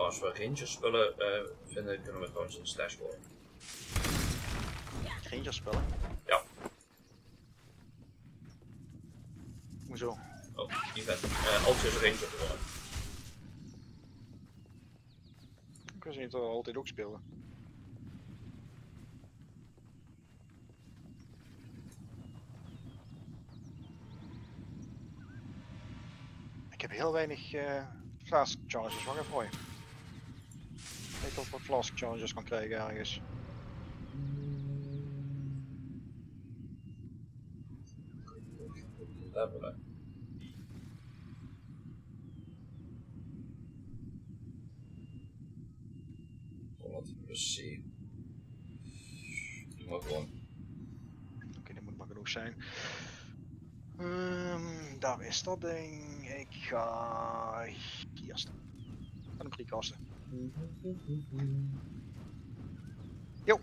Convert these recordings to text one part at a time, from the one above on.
als we ranger spullen vinden, kunnen we trouwens in de stash gooien. Ranger spullen? Ja. Hoezo? Oh, event. Als is ranger gewonnen. Ik wist niet dat we altijd ook speelden. Ik heb heel weinig flask challenges. Wacht even voor je. Ik weet of ik wat flask challenges kan krijgen ergens. Levelen. Wat plus C. Doe maar gewoon. Oké, dat moet maar genoeg zijn. Daar is dat ding. Ik ga hier staan. Aan de 3 kasten. Jo.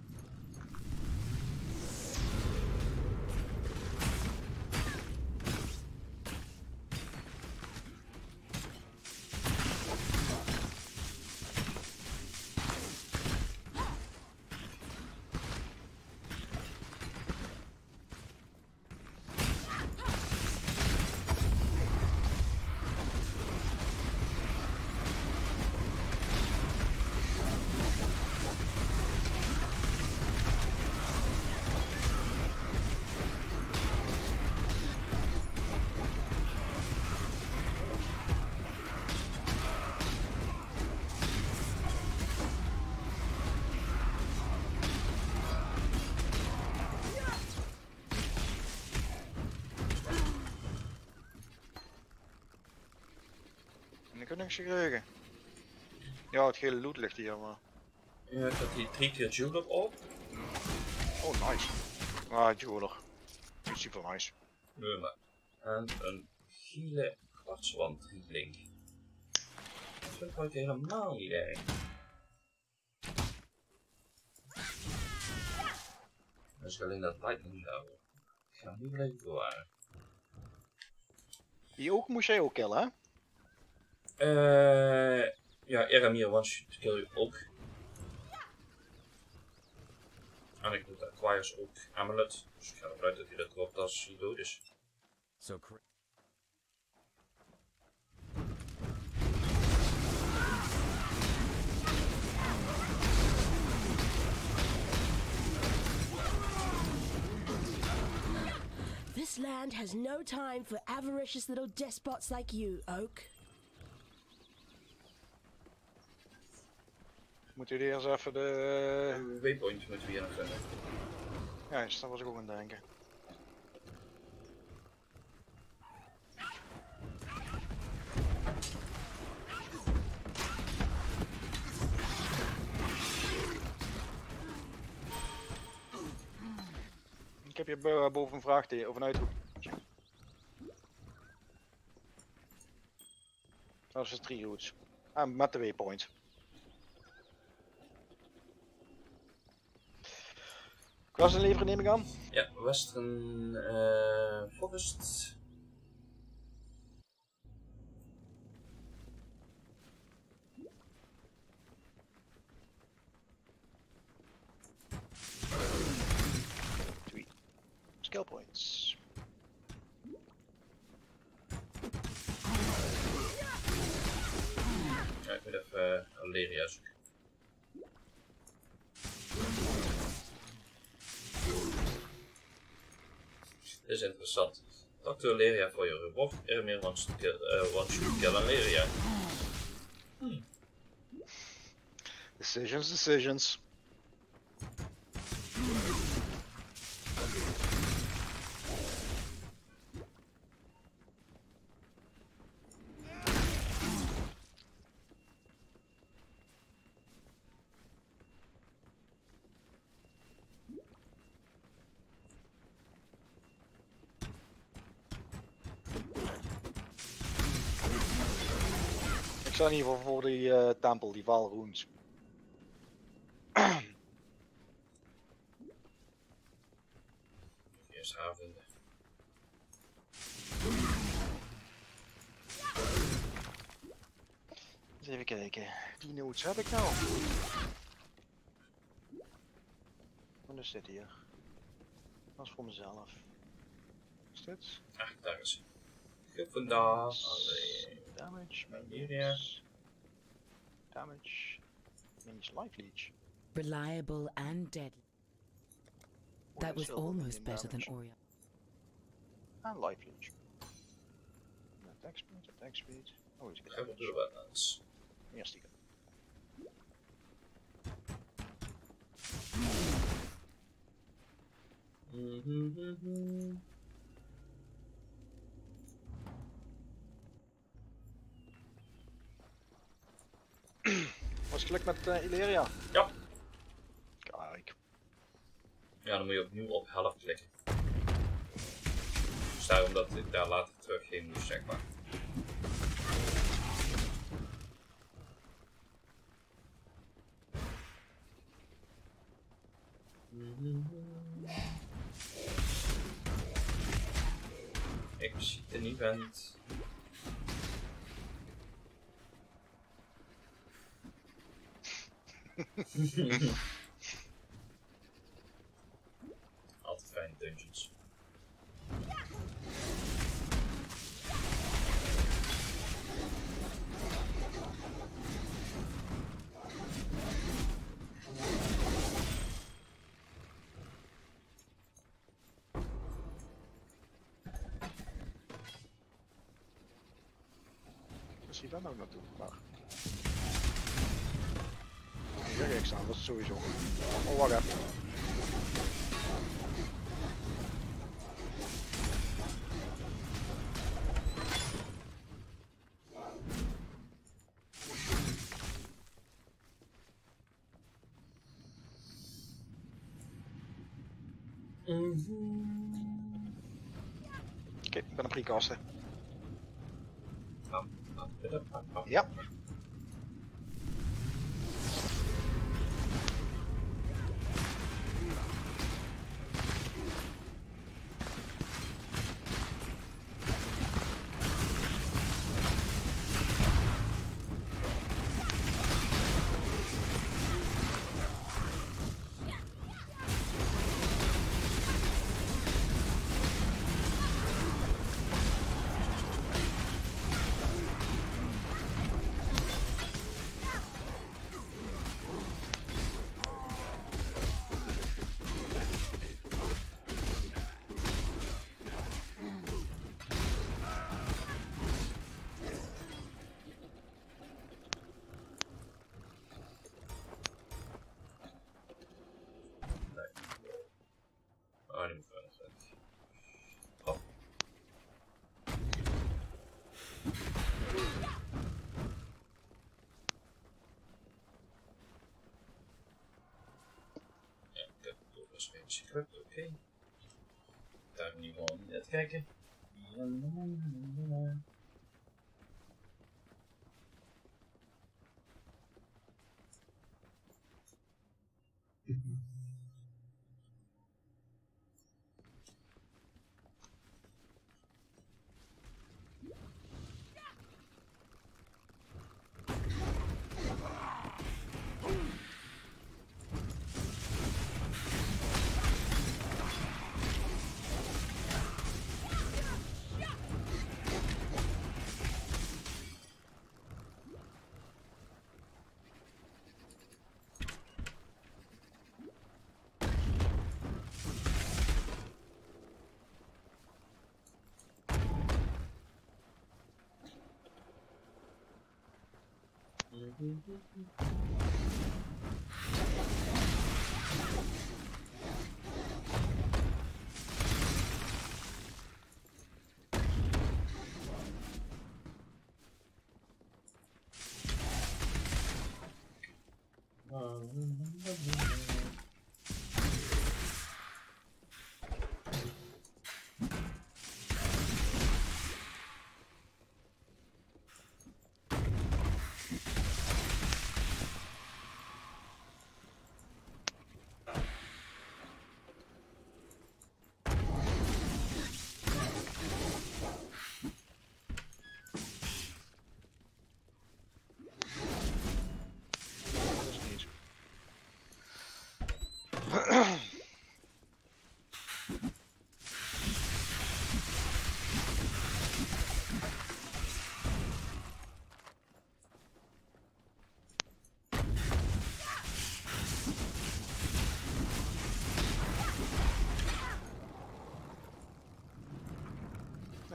Ik heb niks gekregen. Ja, het gele loot ligt hier, maar... Ja, ik heb die 3 keer julep op. Oh, nice. Ah, jeweler. Niet super nice. Nummer. En een gele kwartswandriedeling. Dat vind ik wel helemaal niet erg. Dat is alleen dat lightning houden. Ik ga hem niet blijven bewaren. Die ook moest jij ook killen, hè? Ja, Eramir one shot kill je ook. En ik doe acquires ook amulet. Dus ik ga ervan uit dat hij dat dropt als hij dood is. This land has no time for avaricious little despots like you, Oak. Moeten jullie eerst even de... Waypoint moeten we hier nog vinden. Ja, daar was ik ook aan het denken. Ik heb hier boven een vraagteken of een uitroeptje. Dat is 3 routes. Ah, met de waypoint. Klassen leveren neem ik aan? Ja, Western Forest. Skill points. Ja, ik moet even Alleria zoeken. Dit is interessant. Dr. Alleria voor je reward. Eramir wants to kill Alleria. Decisions. Ik sta in ieder geval voor die tempel, die Valrunes. Eerst haar vinden. Dus Even kijken. Die notes heb ik nou. Wat is dit hier? Dat is voor mezelf. Wat is dit? Ach, daar is hij. Gevonden. Allee. Damage, Hier, minions. Damage. Minions life leech. Reliable and deadly. That was almost better than Orion. And life leech. Attack speed. Oh, he's Gaan we got door wat anders. Eerst die. Was geluk met Illyria? Ja. Kijk. Ja, dan moet je opnieuw op helft klikken. Dus daarom dat ik daar later terugheen moest, zeg maar. Ik zie een event. Altijd fijne dungeons. Waar zie je daar nou naartoe? Daar. Hier ga ik staan, dat is sowieso. Oh, wacht even. Oké, ik ben een precaster. Ja. Oh, die moet wel nog zijn. Oh. Ja, ik heb toch een beetje gekrupt, oké. Daar in ieder geval niet net kijken.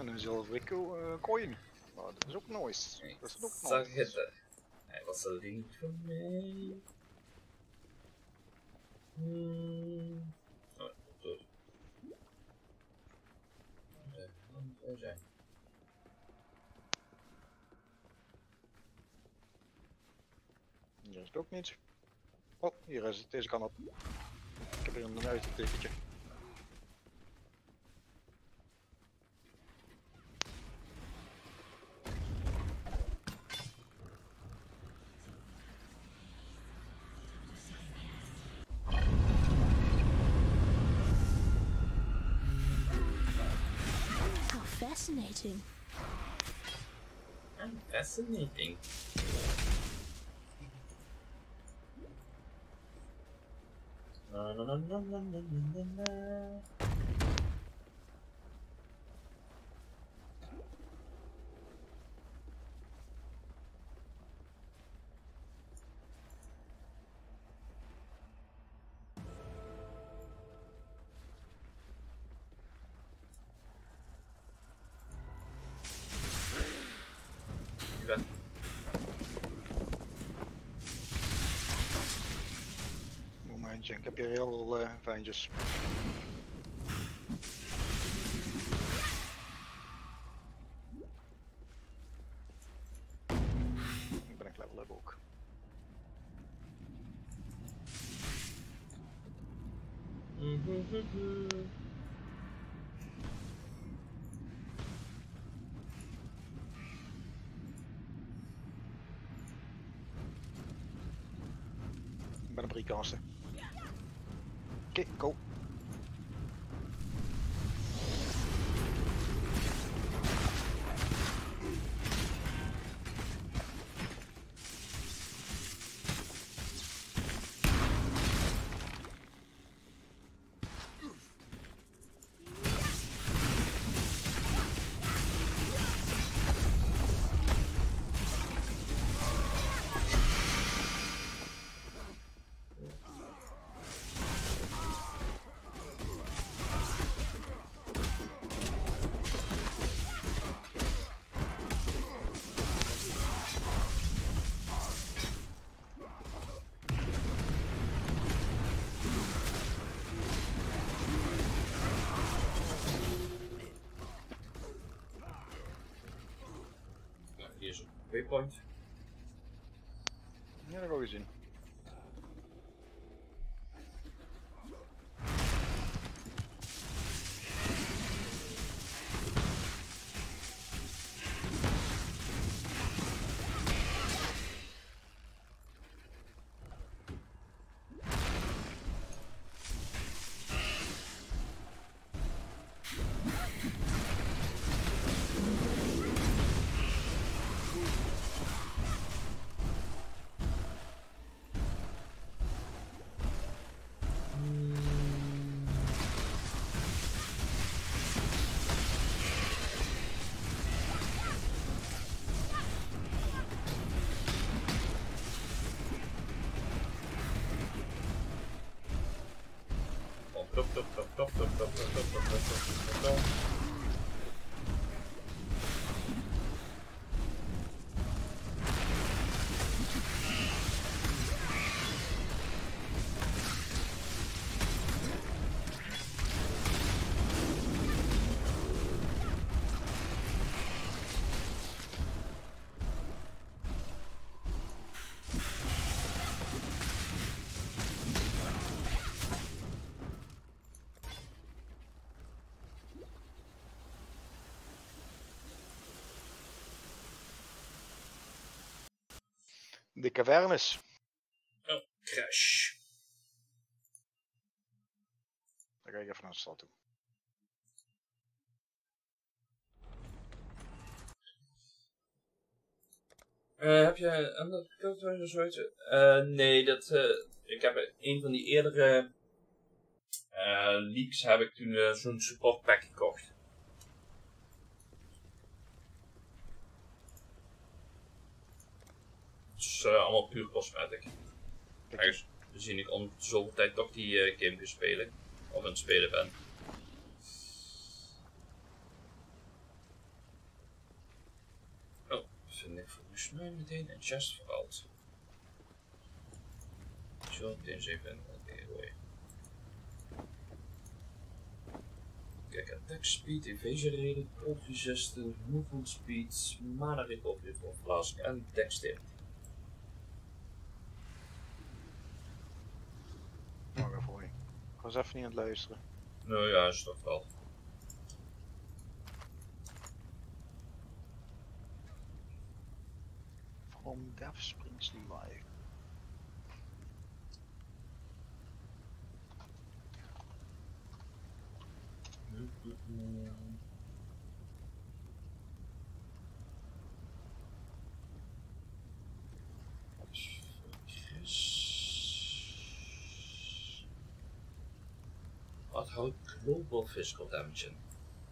En een zilveren coin. Nou, dat is ook nice. Ik Dat is ook zag nice. het. Hij was alleen niet voor mij. Oh, dood. Daar zijn. Hier is het ook niet. Oh, hier is het. Deze kan op. Ik heb hier een uittekentje. How fascinating. And fascinating. Na na na na na na na na. Ja. Momentje, ik heb hier heel veel vijandjes. Ik ben een level up ook. Ik ben een pre-caster. Oké, go. Hier is een waypoint. Ja, dat heb ik al gezien. De cavernes. Oh, crash. Dan ga ik even naar de stad toe. Heb je een andere cultuur of zoiets? Nee, ik heb een van die eerdere leaks heb ik toen zo'n support pack gekocht. Het is allemaal puur cosmetic. Ergens gezien ik om zoveel tijd toch die game kan spelen. Of aan het spelen ben. vind ik volgens mij meteen een chest verhaald. Ik zal meteen eens even gooien. Kijk, attack speed, evasion rating, cold resistance, movement speed, mana recovery voor flask en dexterity. Wacht even hoor. Ik was even niet aan het luisteren. Nou ja, is toch wel. From Death Springs Live. Wat houdt global physical damage in?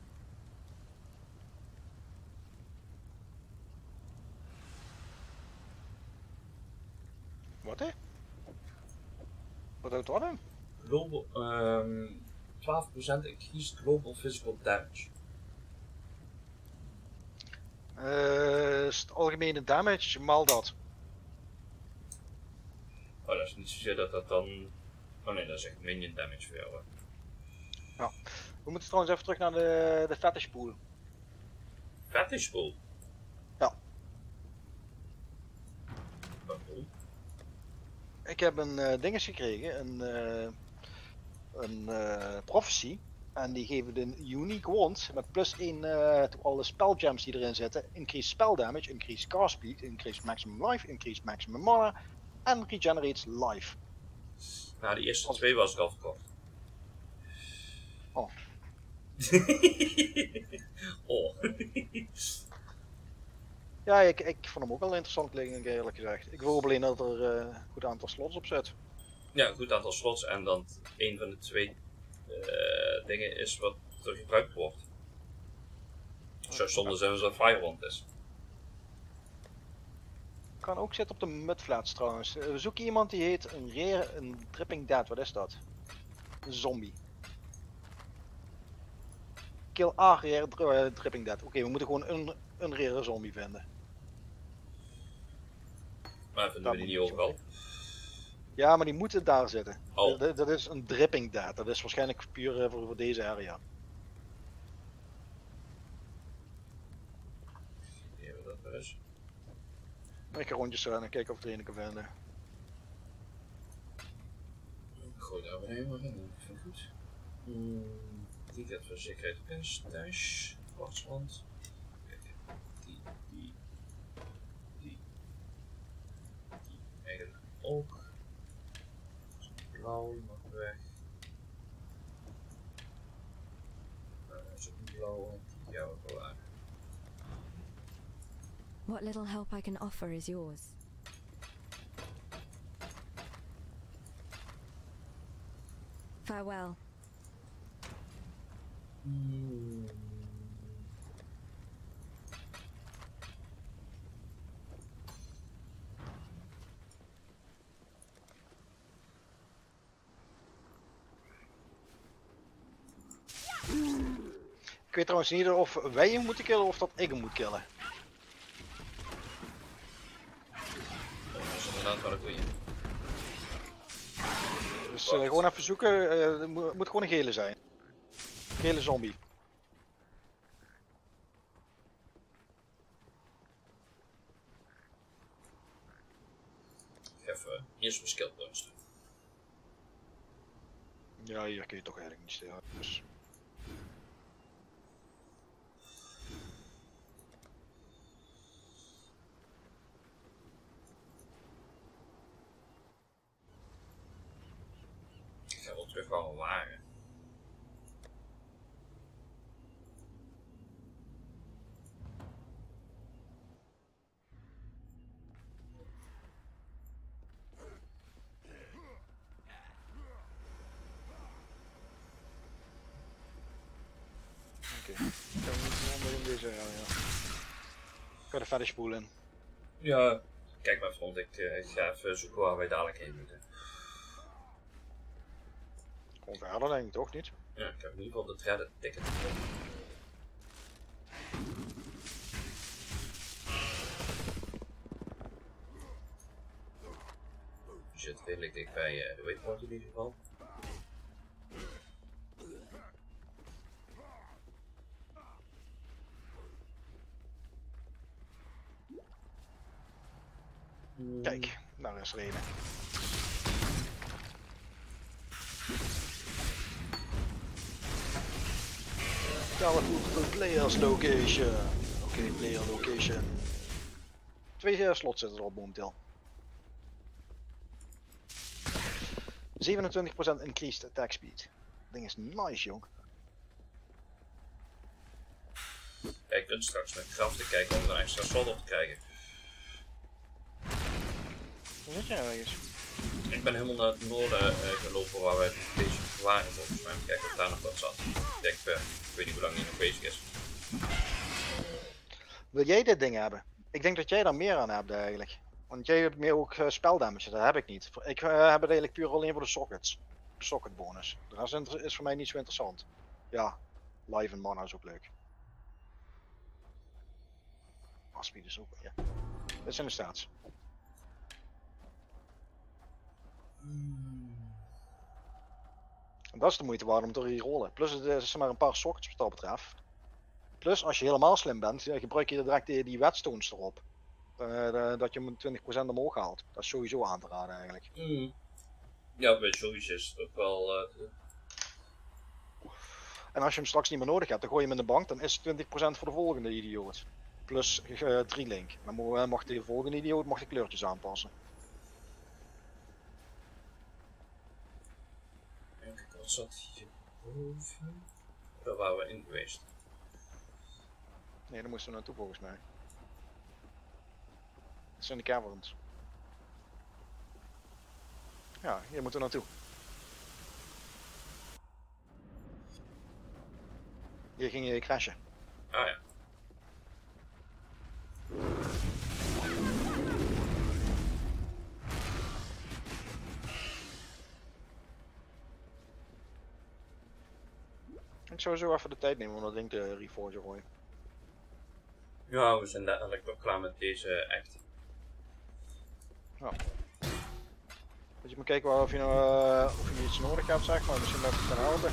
Wat hè? Wat houdt dat in? Global, 12% increased global physical damage. Is het algemene damage maal dat. Oh, dat is niet zozeer dat dan. Oh nee, dat is echt minion damage voor jou. Hè. Ja. We moeten trouwens even terug naar de fetish pool. Fetish pool? Ja. Waarom? Ik heb een dinges gekregen, een prophecy. En die geven een unique wand met plus 1 to alle spell gems die erin zitten. Increase spell damage, increase cast speed, increase maximum life, increase maximum mana en regenerates life. Nou, de eerste twee was ik al verkocht. Oh. Oh. Ja, ik vond hem ook wel interessant klinken, eerlijk gezegd. Ik hoop alleen dat er een goed aantal slots op zit. Ja, een goed aantal slots en dan een van de twee dingen is wat er gebruikt wordt. Zo zonde zijn als een firewand is. Kan ook zitten op de mudflats trouwens. We zoeken iemand die heet een dripping dead, wat is dat? Een zombie. Kill A rare dripping dead. Oké, we moeten gewoon een rare zombie vinden. Maar vinden we die niet overal? Ja, maar die moeten daar zitten. Oh. Dat is een dripping dead. Dat is waarschijnlijk puur voor deze area. Ja, dat er is. Ik ga rondjes en kijken of ik er een kan vinden. Gooi daar weer maar in, dat vind ik goed. Die gaat voor zekerheid ook in stash. Kwartswand. Kijk, die eigenlijk ook. Blauw mag weg. Dat is ook een blauwe, die jou ook wel aan. What little help I can offer is yours. Farewell. Ik weet trouwens niet of wij hem moeten killen of dat ik hem moet killen. Dat is inderdaad wel een goeie. Dus gewoon even zoeken. Het moet gewoon een gele zijn. Gele zombie. Even eerst mijn skill points doen. Ja, hier kun je toch eigenlijk niet stelen. Dus. Ik ga wel terug gaan wagen. Oké. Ik ga niet in deze area. Ik ga de fetish pool in. Ja, kijk maar Front, ik ga even zoeken waar wij dadelijk heen moeten. Gewoon verder denk ik toch niet? Ja, ik heb in ieder geval de threaded ticket. zit redelijk dicht bij de waypoint in ieder geval. Kijk, daar is er een. Teleport to players location. Oké, player location. 2 slots zitten er op momenteel. 27% increased attack speed. Dat ding is nice, jong. Ja, je kunt straks met krachten kijken om er een extra slot op te krijgen. Waar zit jij ergens? Ik ben helemaal naar het noorden gelopen waar wij bezig waren volgens mij. Kijken of daar nog wat zat. Ik denk, ik weet niet hoe lang die nog bezig is. Wil jij dit ding hebben? Ik denk dat jij daar meer aan hebt eigenlijk. Want jij hebt meer ook speldamage, dat heb ik niet. Ik heb het eigenlijk puur alleen voor de sockets. Socket bonus. De rest is voor mij niet zo interessant. Ja, live en mana is ook leuk. Speed is ook, ja. Dit zijn de stats. En dat is de moeite waard om te rerollen. Plus het is maar een paar sockets wat dat betreft. Plus als je helemaal slim bent, gebruik je direct die whetstones erop. Dat je hem 20% omhoog haalt. Dat is sowieso aan te raden eigenlijk. Ja, bij sowieso is het ook wel... En als je hem straks niet meer nodig hebt, dan gooi je hem in de bank. Dan is het 20% voor de volgende idioot. Plus 3 link. Dan mag de volgende idioot de kleurtjes aanpassen. Kijk, wat zat hier boven? Daar waren we in geweest. Nee, daar moesten we naartoe volgens mij. Dat zijn de caverns. Ja, hier moeten we naartoe. Hier ging je crashen. Ah ja. Ik zou zo even de tijd nemen om dat ding te reforgen gooien. Ja, we zijn dadelijk toch klaar met deze act. Ja. Dus je moet kijken of je iets nodig hebt, zeg maar. Misschien dat het kan helpen.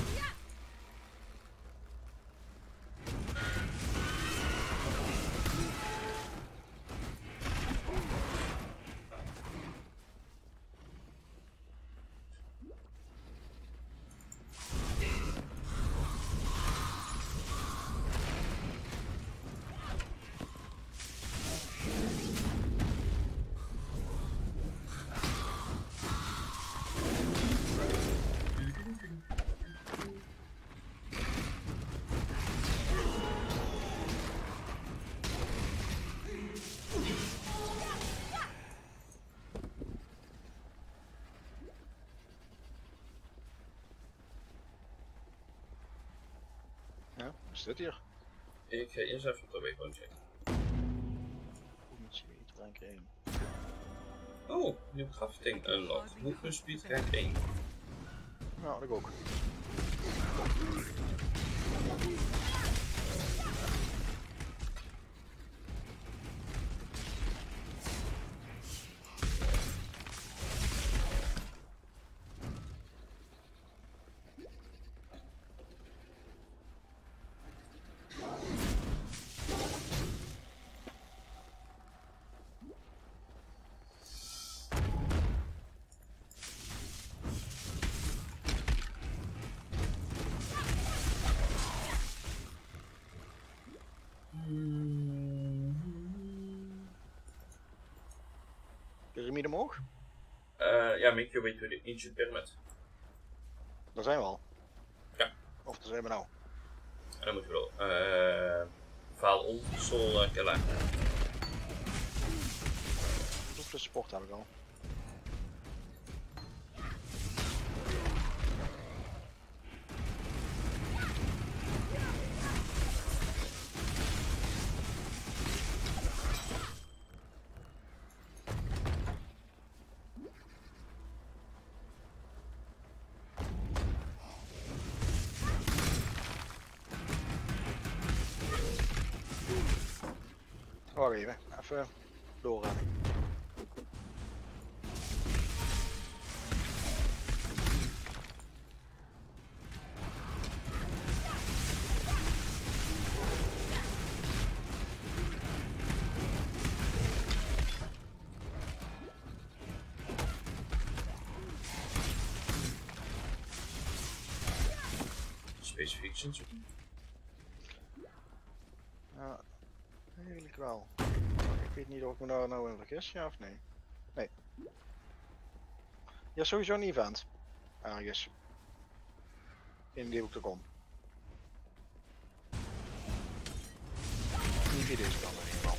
Ja, wat is dit hier? Ik ga eerst even op de waypoint checken. Rank 1. Oh, nieuw crafting unlocked. Movement speed rank 1. Ja, dat ook. Pyramide omhoog? Ja, make your way to the ancient pyramid. Daar zijn we al. Ja. Of daar zijn we nou. En dan moeten we wel. Vaal Soul Killer. Hoeveel support heb ik al? Wacht even doorrennen. specifiek Shinsuke? Ja, eigenlijk wel. Ik weet niet of ik me daar nou in vergis, ja of nee. Nee. Ja, sowieso een event. Ergens. Geen idee hoe ik er kom. Niet videospel in ieder geval.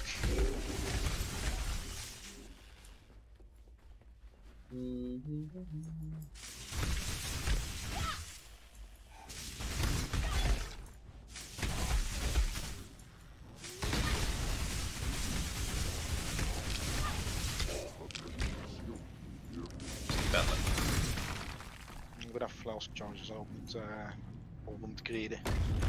Bellen. Ik ben even flash charges op om te kreden.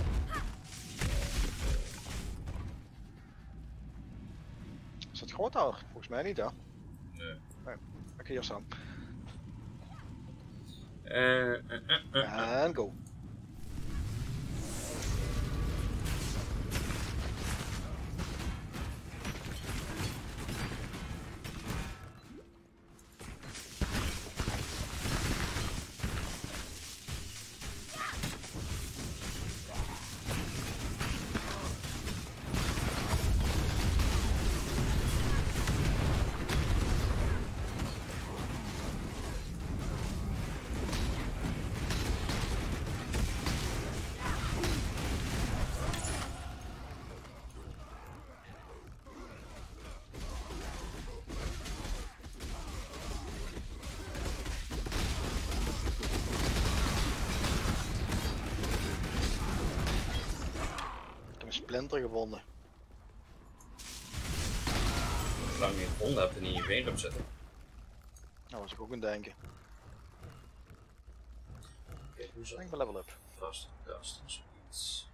Is dat groot daar? Volgens mij niet, hè? Nee. Nee. Oké, hier staan. Uh. En go. Splinter gevonden. Als ik lang niet gevonden heb en niet in je been op zetten. Nou, was ik ook aan het denken. Oké, hoe zat Ik ben level up. vast kast en zoiets.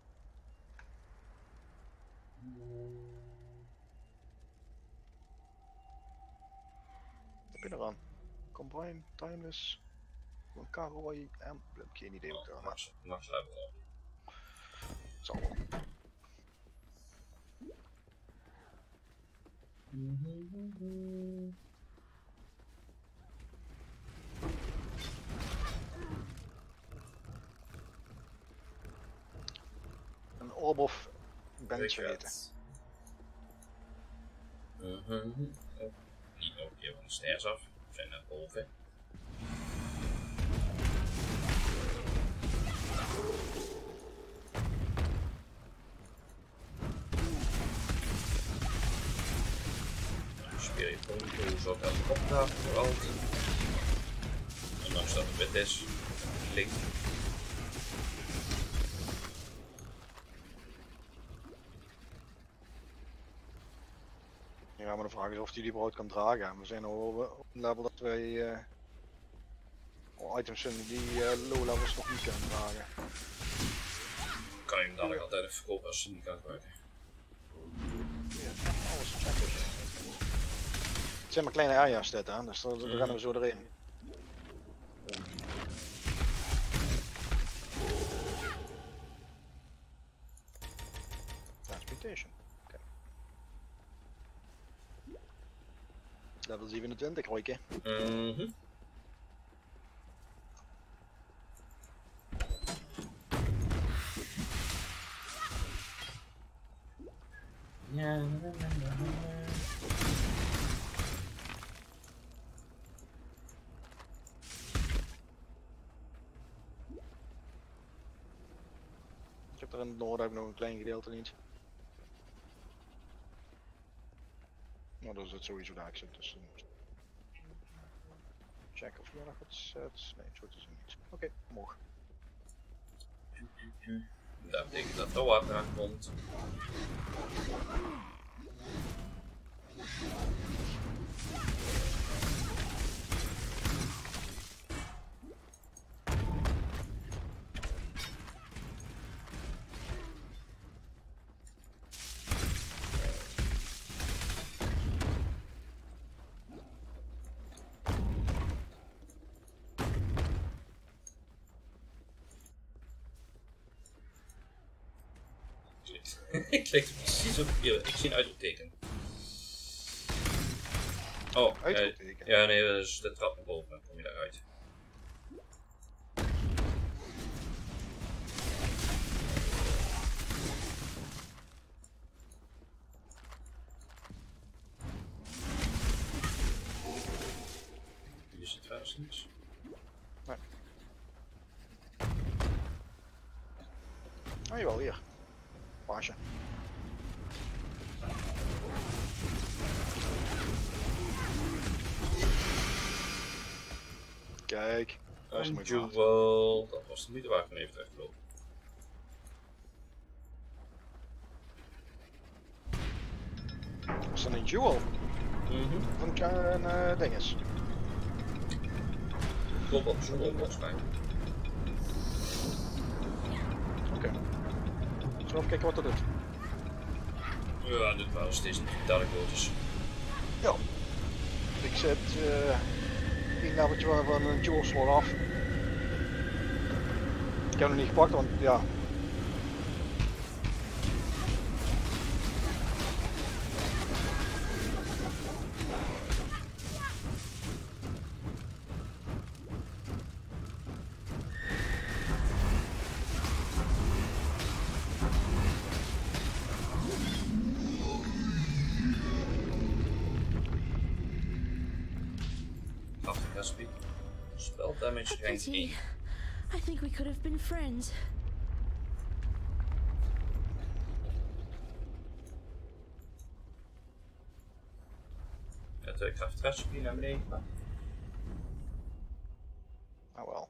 Wat heb je eraan? Combine, Timeless, een Karooi en geen idee wat ik eraan heb. Max level up. Zal wel. Een orb of bench vergeten. Niet ook hier van de stairs af. We zijn naar boven. Spirit Ponto zorgt elke opgave voor alt. Ondanks dat het wit is, link. Ja, maar de vraag is of die überhaupt kan dragen. We zijn al op een level dat wij items vinden die low levels nog niet kunnen dragen. Kan je hem dadelijk altijd even verkopen als je hem niet kan gebruiken. Ja, alles checken. Het zijn maar kleine area's dit, hè? Dus daar gaan we zo erin. Transportation. Okay. Level 27, Royke. Ja. Ik heb er in het noorden ook nog een klein gedeelte niet. Nou, dat is het sowieso daar zit. Dus check of hier nog wat zit. Nee, zo is het niet. Oké, omhoog. Dat betekent dat de water aankomt. Ik lijk er precies op hier. Ik zie een uitroepteken. Oh, Uitroepteken? ja, nee, dat is de trap naar boven. Dan kom je daaruit. is niks. Oh jawel, hier. Paasje. Kijk. Dat is Een mooi waard. jewel. Dat was de moeite waard van even terug te lopen. Is dat een jewel? Of een dinges? Klopt op jewel volgens mij. Oké. Zullen we even kijken wat dat doet? Ja, dit waren steeds niet dadelijk woordjes. Ja. Ik zet één leveltje van een jewel slot af. Ik heb hem nog niet gepakt, want ja. Recipe. Spell damage rank 1. Pity. I think we could have been friends. Het craft recipe naar beneden. Nou wel.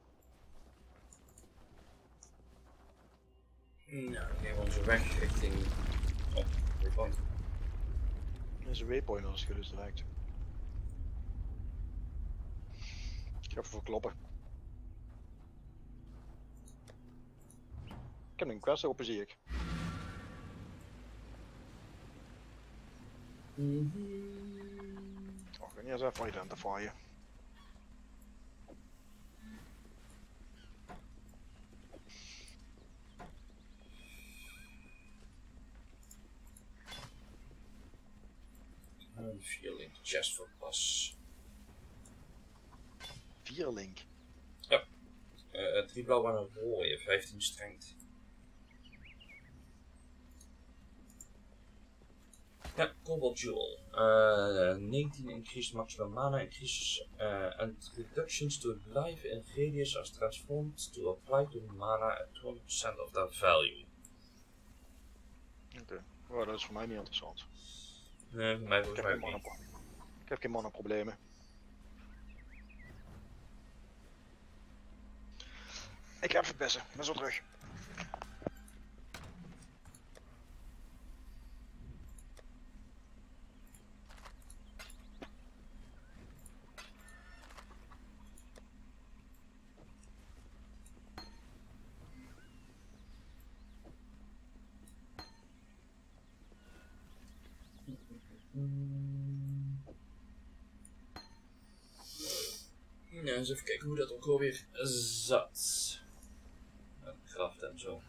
Nou, dan nemen we onze weg richting... Oh, waypoint. Dat is een waypoint als je dus direct. Ik ga even voor kloppen. Ik heb een quest open, zie ik. Oh, ik ga niet eens even identifieren. Een feeling chest voor pas. 4 link. 3 blauw en een rode, 15 strength. Ja, Cobalt Jewel. 19 increased maximum mana increases and reductions to life in radius as transformed to apply to mana at 20% of that value. Oké. Oh, dat is voor mij niet interessant. Nee, voor mij Ik volgens heb mij geen ook niet. Ik heb geen mannenproblemen. Ik ga even pissen, ik ben zo terug. Ja, eens even kijken hoe dat ook alweer zat. Kracht en zo.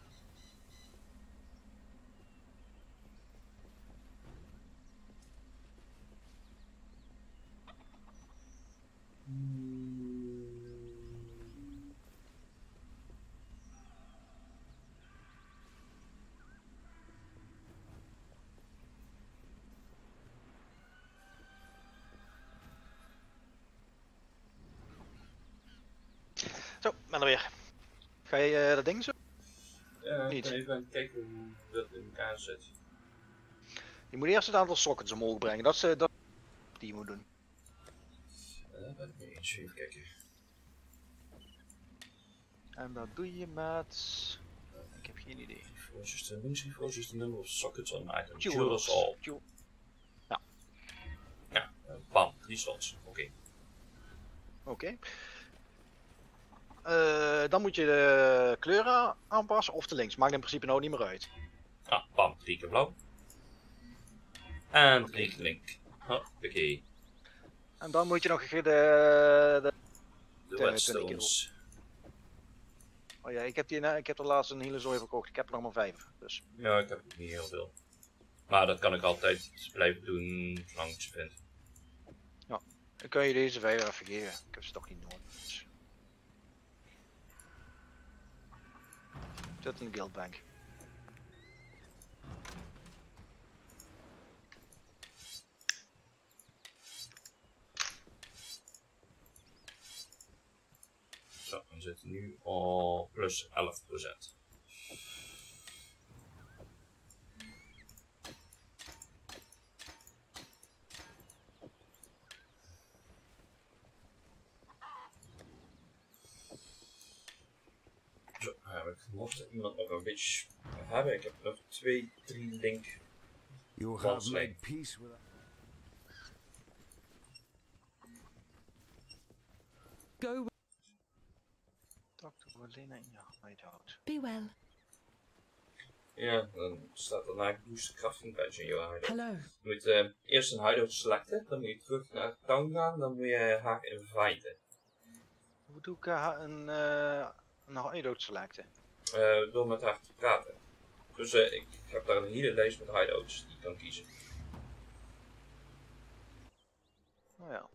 Zo, ben er weer. Ga je dat ding zo? Ja, Niet. even kijken hoe dat in elkaar zit. Je moet eerst het aantal sockets omhoog brengen. Dat is dat die je moet doen. Ben ik mee eens, even kijken. En dat doe je met... Ik heb geen idee. Just the means just the number of sockets on an item. Jewels. Jewels all. Ja. Ja, bam, 3 slots. Oké. Oké. Dan moet je de kleuren aanpassen of de links. Maakt in principe nou niet meer uit. Ah, bam, 3 keer blauw. En 3 keer link. Oké. En dan moet je nog de De 20 whetstones. Oh ja, ik heb er laatst een hele zooi verkocht. Ik heb er nog maar 5. Dus. Ja, ik heb niet heel veel. Maar dat kan ik altijd blijven doen, zolang ik ze vind. Dan kun je deze 5 even geven. Ik heb ze toch niet nodig. Dus. Zit in de guildbank. zitten nu al plus 11%. Zo, heb ik mocht iemand nog een beetje hebben. Ik heb nog 2, 3 link. You have made peace with us. Go. Dr. Lena in je hideout. Be well. Ja, dan staat er naar boost crafting badge in je hideout. Hello. Je moet eerst een hideout selecten, dan moet je terug naar town gaan, dan moet je haar inviten. Hoe doe ik een hideout selecten? Door met haar te praten. Dus ik heb daar een hele lijst met hideouts die je kan kiezen. Oh ja.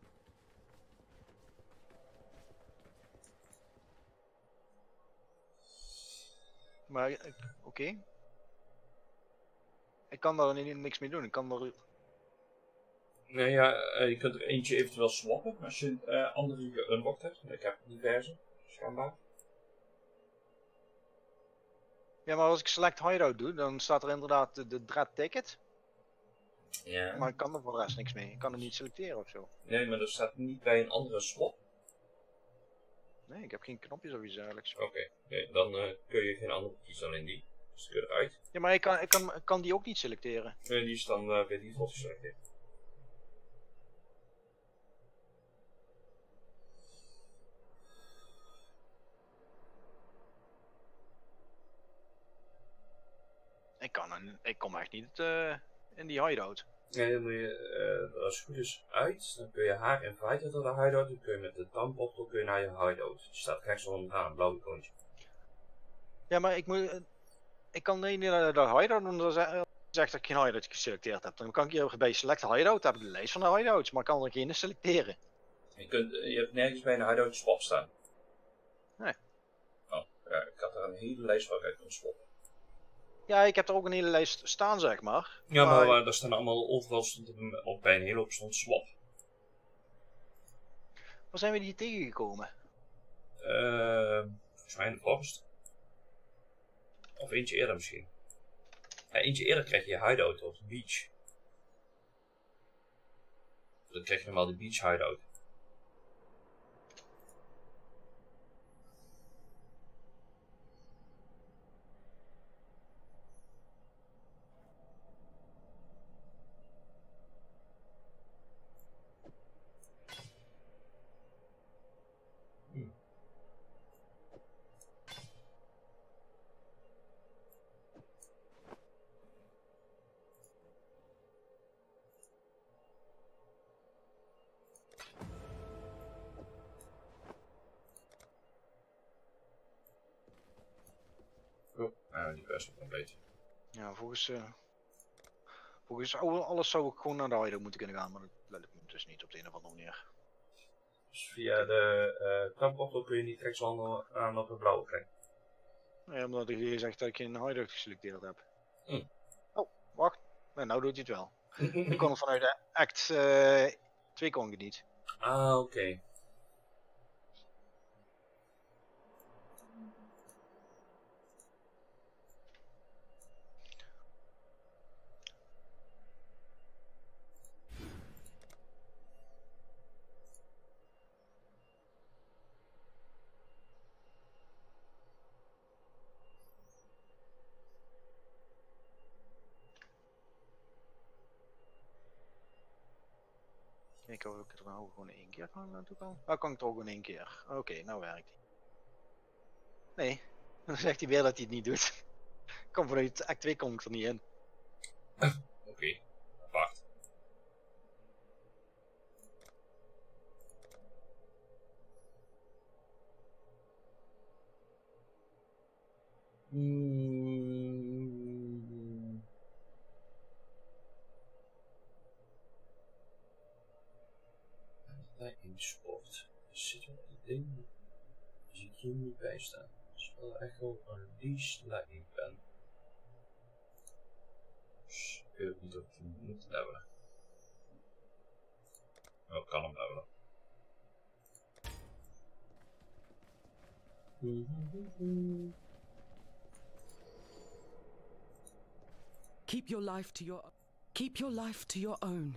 Maar, oké. Ik kan daar niks mee doen. Ik kan er... Nee, ja, je kunt er eentje eventueel swappen als je andere geunlocked hebt. Ik heb diverse, schijnbaar. Ja, maar als ik select hideout doe, dan staat er inderdaad de dread ticket. Ja. Maar ik kan er voor de rest niks mee. Ik kan het niet selecteren of zo. Nee, maar dat staat niet bij een andere swap. Nee, ik heb geen knopjes of iets dergelijks. Oké, nee, dan kun je geen andere kiezen dan in die. Dus kun je eruit. Ja, maar ik kan die ook niet selecteren. Nee, die is dan weer default geselecteerd. Ik kom echt niet in die hideout. Nee, dan moet je als het goed is uit. Dan kun je haar inviten tot de hideout. Dan kun je met de dampbottel naar je hideout. Die staat rechts onderaan, een blauw icoontje. Ja, maar ik kan niet naar de hideout doen. Dan zegt dat ik geen hideout geselecteerd heb. Dan kan ik hier bij select hideout, dan heb ik de lijst van de hideouts. Maar ik kan er geen selecteren. Je hebt nergens bij een hideout swap staan. Nee. Oh, ja, ik had er een hele lijst waar ik uit kon swappen. Ja, ik heb er ook een hele lijst staan, zeg maar. Ja, maar daar staan allemaal overal op bij een hele hoop stond swap. Waar zijn we die tegengekomen? Volgens mij in de forest. Of eentje eerder misschien. Ja, eentje eerder krijg je hideout op de beach. Dan krijg je normaal de beach hideout. Die best wel compleet. Ja, volgens alles zou ik gewoon naar de hideout moeten kunnen gaan. Maar dat lukt me dus niet op de een of andere manier. Dus via de dampbottel kun je niet rechtshandel aan op een blauwe plek. Ja, omdat ik zegt dat ik geen hideout geselecteerd heb. Hm. Oh, wacht. Nou doet hij het wel. Ik kon het vanuit de Act 2 kon ik niet. Ah, oké. Ik hoop dat ik er nou gewoon 1 keer kan naartoe kan. Nou kan ik toch gewoon 1 keer. Oké, nou werkt hij. Nee, dan zegt hij weer dat hij het niet doet. Kom vanuit Act 2 kom ik er niet in. Oké, apart. Sport. Zit er op die ding? Zie ik hier niet bij staan. Spel Echo Unleashed Lightning Pen. Dus ik weet ook niet of ik die moet levelen. Oh, ik kan hem levelen. Keep your life to your own.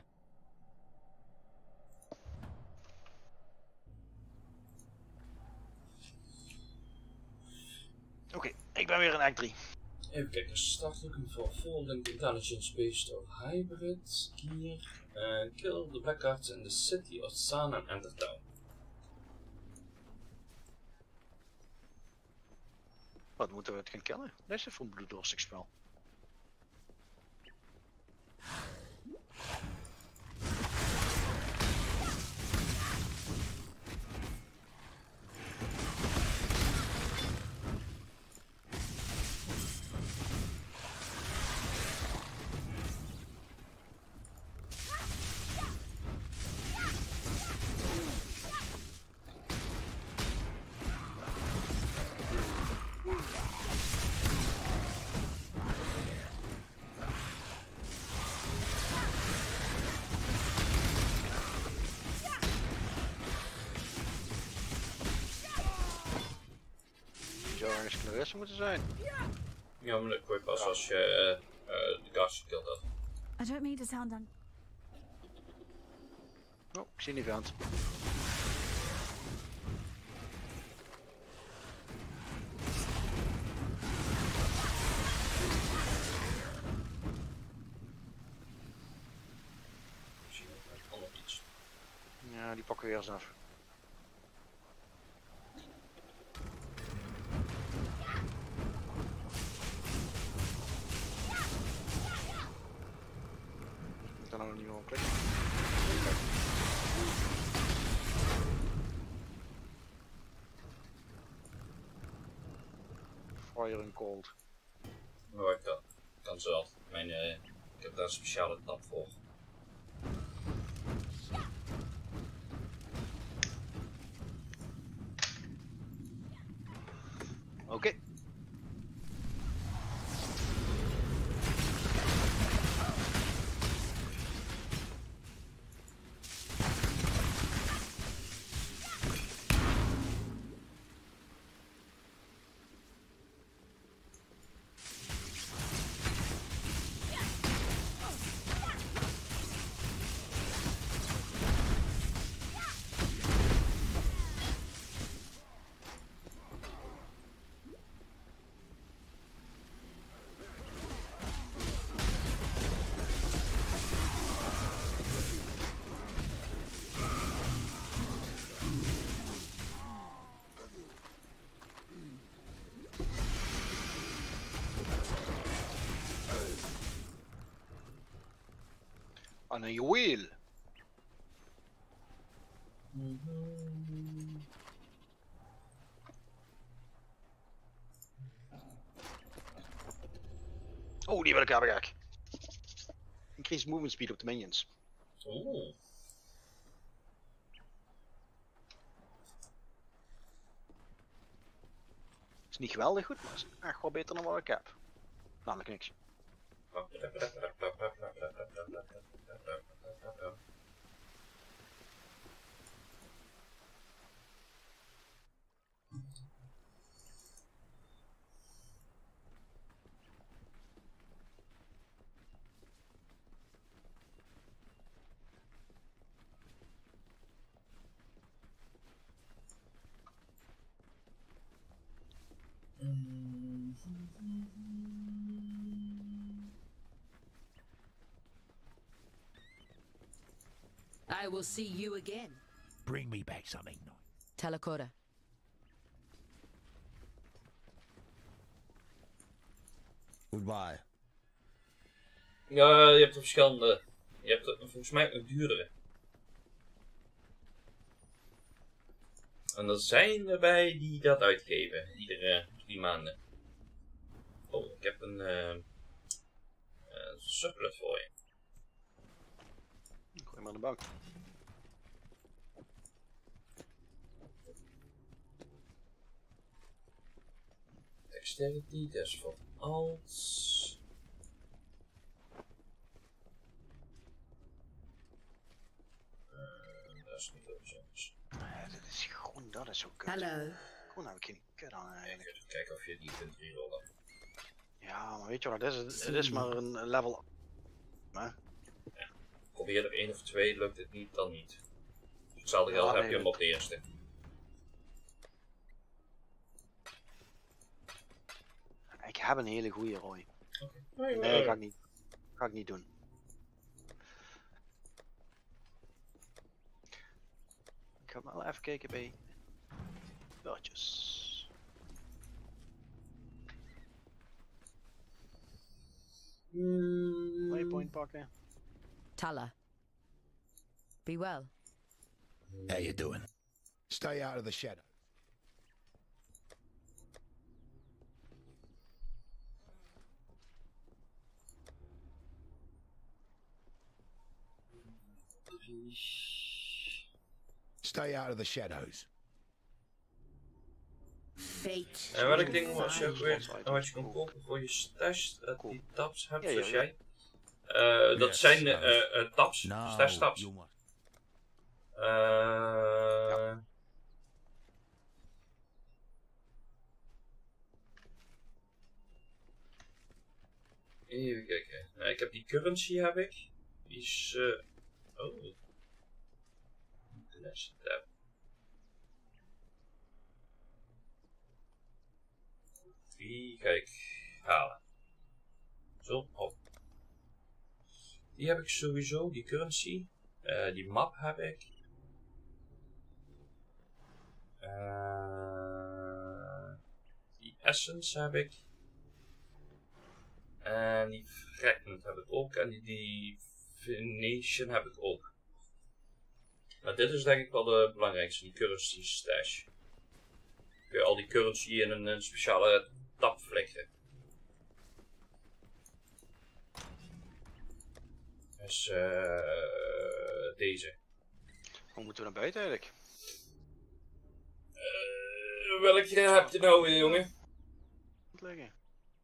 Oké, ik ben weer in act 3. Even kijken, start looking for full link intelligence based of hybrid gear and kill the blackguards in the city of San and enter town. Wat moeten we het gaan killen? Dat is even een bloeddorstig spel. Zou ergens knurressen moeten zijn. Ja, maar dat gooi je pas als je de guards gekillt had. I don't mean to sound Oh, ik zie een event. Misschien ook nog iets. Ja, die pakken we weer eens af. Ik kan er nog niet meer op klikken. Fire and cold. Maar ik kan zelf. Ik heb daar een speciale tab voor. Oké. Aan een juweel. Oh, die wil ik hebben, gek. Increase movement speed op de minions. Oeh. Is niet geweldig goed, maar is echt wel beter dan wat ik heb. Namelijk niks. I will see you again. Bring me back something nice. Talakora. Goodbye. Ja, je hebt er verschillende. Je hebt er volgens mij een duurdere. En er zijn erbij die dat uitgeven, iedere 3 maanden. Oh, ik heb een supplement voor je. Gooi maar aan de bank. Dexterity, dat is voor alt. Dat is niet zo bijzonders. Dat is gewoon, dat is ook kut. Hello. Koen heb ik geen kut aan eigenlijk. Even kijken of je die kunt rerollen. Ja, maar weet je wat het is? Het is maar een level. Maar, Probeer er 1 of 2, lukt het niet, dan niet. Hetzelfde geld heb je hem op de eerste. ik heb een hele goede Roy. Okay. Nee, ga ik niet doen. Ik ga wel even kijken bij beurtjes. Waypoint pakken. Tala. Be well. How you doing? Stay out of the shadow. Stay out of the shadows. Fate. En wat ik denk was je ook weer, wat je kan kopen voor je stash, dat die tabs hebt zoals jij. Dat zijn tabs, stash tabs. Even kijken. Nou, ik heb die currency heb ik. Die is oh. Clash tab. Die ga ik halen. Zo, hop. Die heb ik sowieso, die currency. Die map heb ik. Die essence heb ik. En die fragment heb ik ook. En die Venetian heb ik ook. Maar dit is denk ik wel de belangrijkste, die currency stash. Kun je al die currency in een speciale tab flikken. Dus deze. Hoe moeten we naar buiten eigenlijk? Welke heb je nou weer, jongen? Wat liggen?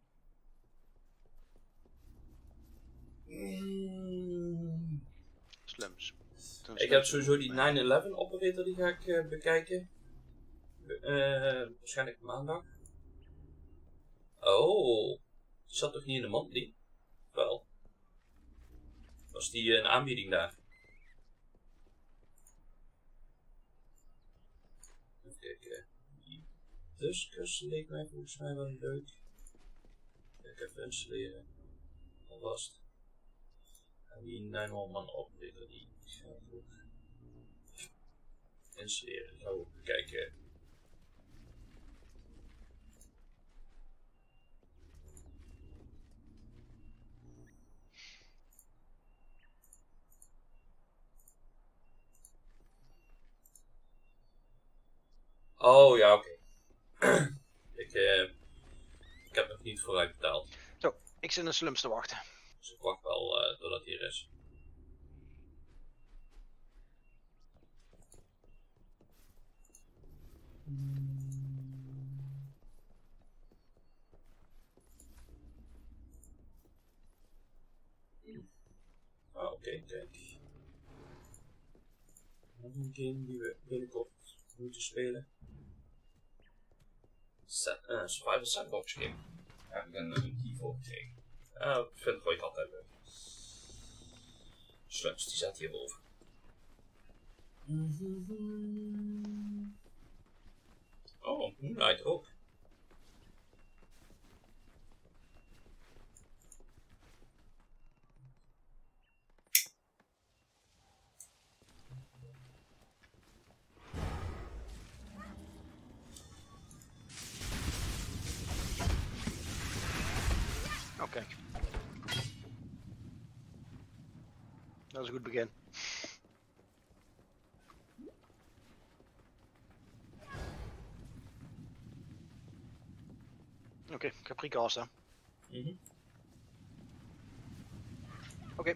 Slums. Ik heb sowieso die 9/11 operator, die ga ik bekijken. Waarschijnlijk maandag. Oh, die zat toch niet in de monthly? Wel. Was die een aanbieding daar? Even kijken. Die Duskus leek mij volgens mij wel leuk. Kijk, even installeren. Alvast. En die 911 operator, die ga ik ook installeren. Die gaan we ook bekijken. Oh ja, oké. Ik heb nog niet vooruit betaald. Zo, ik zit in de slums te wachten. Dus ik wacht wel totdat hij er is. Ah, oké, kijk. Nog een game die we binnenkort moeten spelen. Survival Sandbox game. Daar heb ik een key voor gekregen. Ik vind het gewoon altijd leuk. Slums, die staat hierboven. Oh, Moonlight ook. Oh, kijk. Dat is een goed begin. Oké, ik heb recasten. Oké.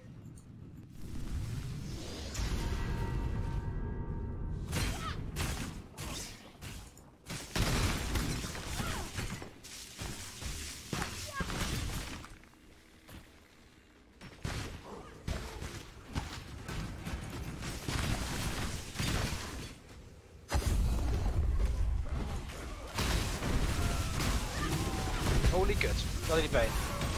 Holy kut, dat is die pijn.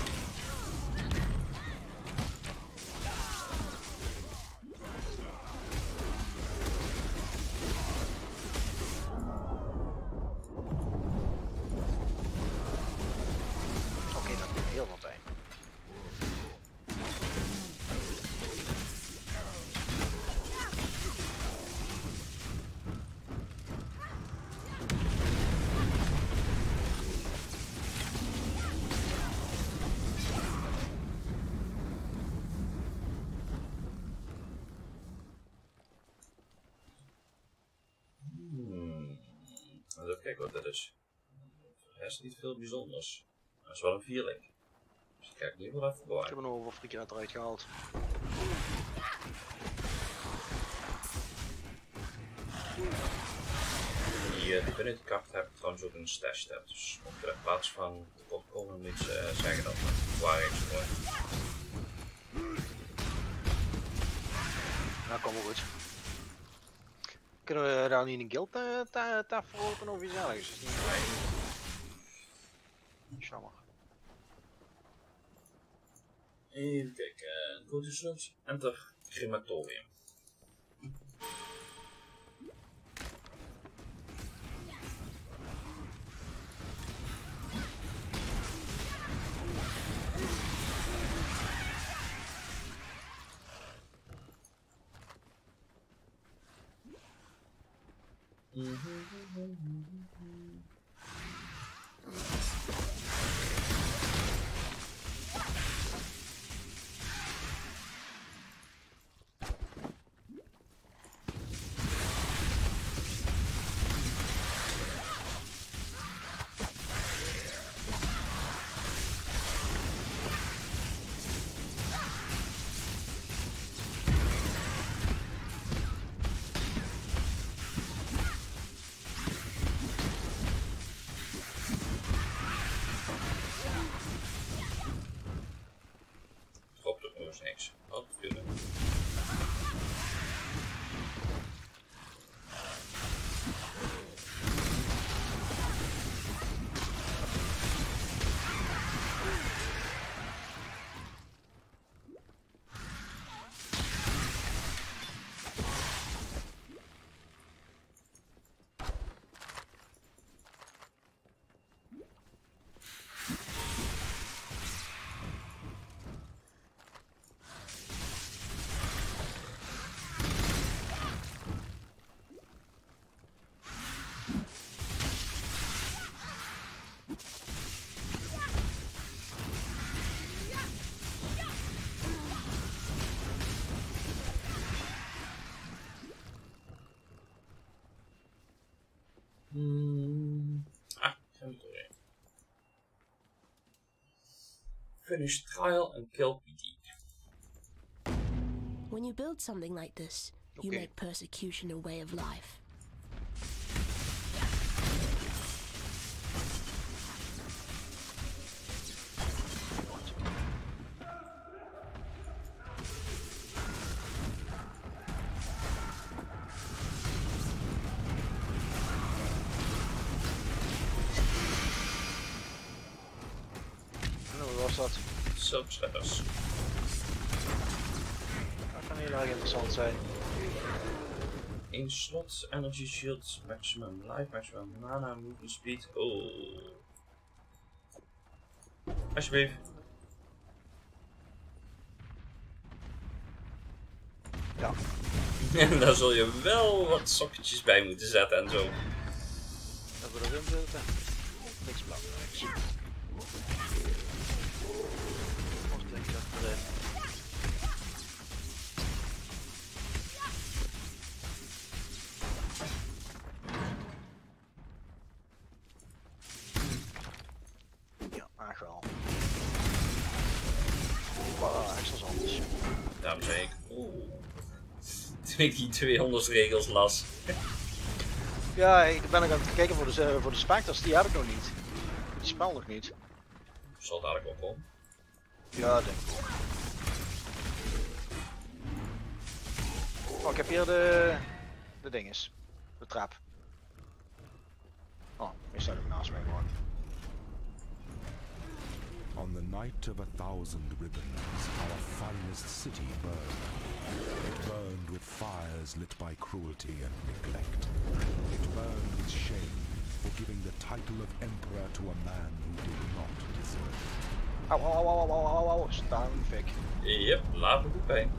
Oké, dat doet heel veel pijn. Even kijken wat dat is. Er is niet veel bijzonders. Dat is wel een vierling. Dus ik kijk nu wel even bij. Ik heb een overfrieker eruit gehaald. Die binnenkant heb ik trouwens ook een stash tab. Dus mocht je er in plaats van tekort komen, moet je zeggen dat het waar is gewoon. Nou, kom maar goed. Kunnen we daar niet een guild tafel openen of iets anders? Is niet jammer. Even kijken. Go to search. Enter crematorium. Niks. Oh, kunnen. Inventory. Finish trial and kill PD. When you build something like this, you Okay. make persecution a way of life. Wat was dat? Silkslippers. Dat kan heel erg interessant zijn. 1 slot, energy shield, maximum life, maximum mana, movement speed. Oh. Alsjeblieft. Ja. En daar zul je wel wat sokketjes bij moeten zetten en zo. Dat we erin zitten. Niks belangrijks. Of denk ik dat erin. Ja, eigenlijk wel. Wow, extra zand. Daarom zei ik, oeh. Toen ik die 200 regels las. Ja, ik ben ook aan het kijken voor de specters, die heb ik nog niet. Die spel nog niet. Zal dadelijk wel komen. Ja, denk ik wel. Oh, ik heb hier de dinges. De trap. Oh, hier staat ook naast mij gewoon. On the night of 1,000 ribbons, our finest city burned. It burned with fires lit by cruelty and neglect. It burned with shame for giving the title of emperor to a man who did not deserve it. Au, staan fik. Yep, laat me goed pijn.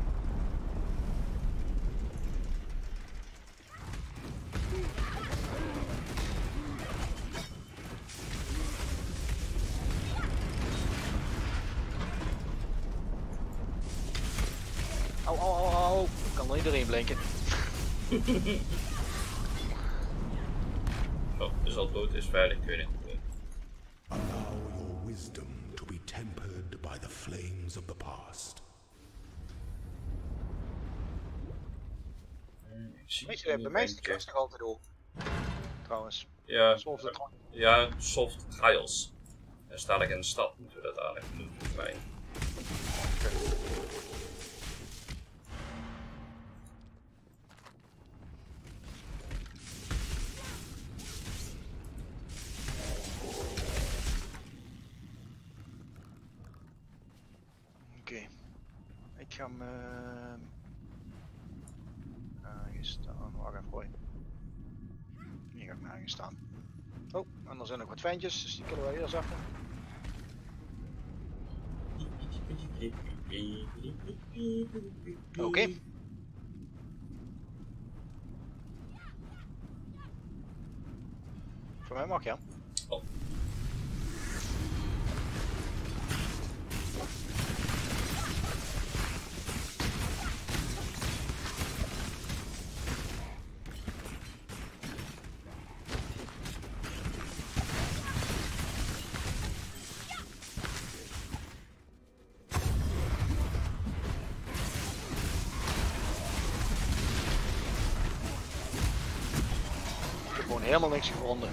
Au. Ik kan er niet doorheen blinken. Oh, de zaltboot is veilig, kun je niet doen. Allow your wisdom to be tempered by the flames of the past. Bij mij is de quest nog altijd op. Trouwens. Ja, Solve Solve the Trials. En sta ik in de stad, moeten we dat eigenlijk doen, volgens mij. Oké. Ik ga hem... hier staan, waar even gooien. Hier ga ik me aan staan. Oh, en er zijn ook wat ventjes, dus die kunnen we eerst achter. Oké. Voor mij mag ja. Oh. Helemaal niks gevonden.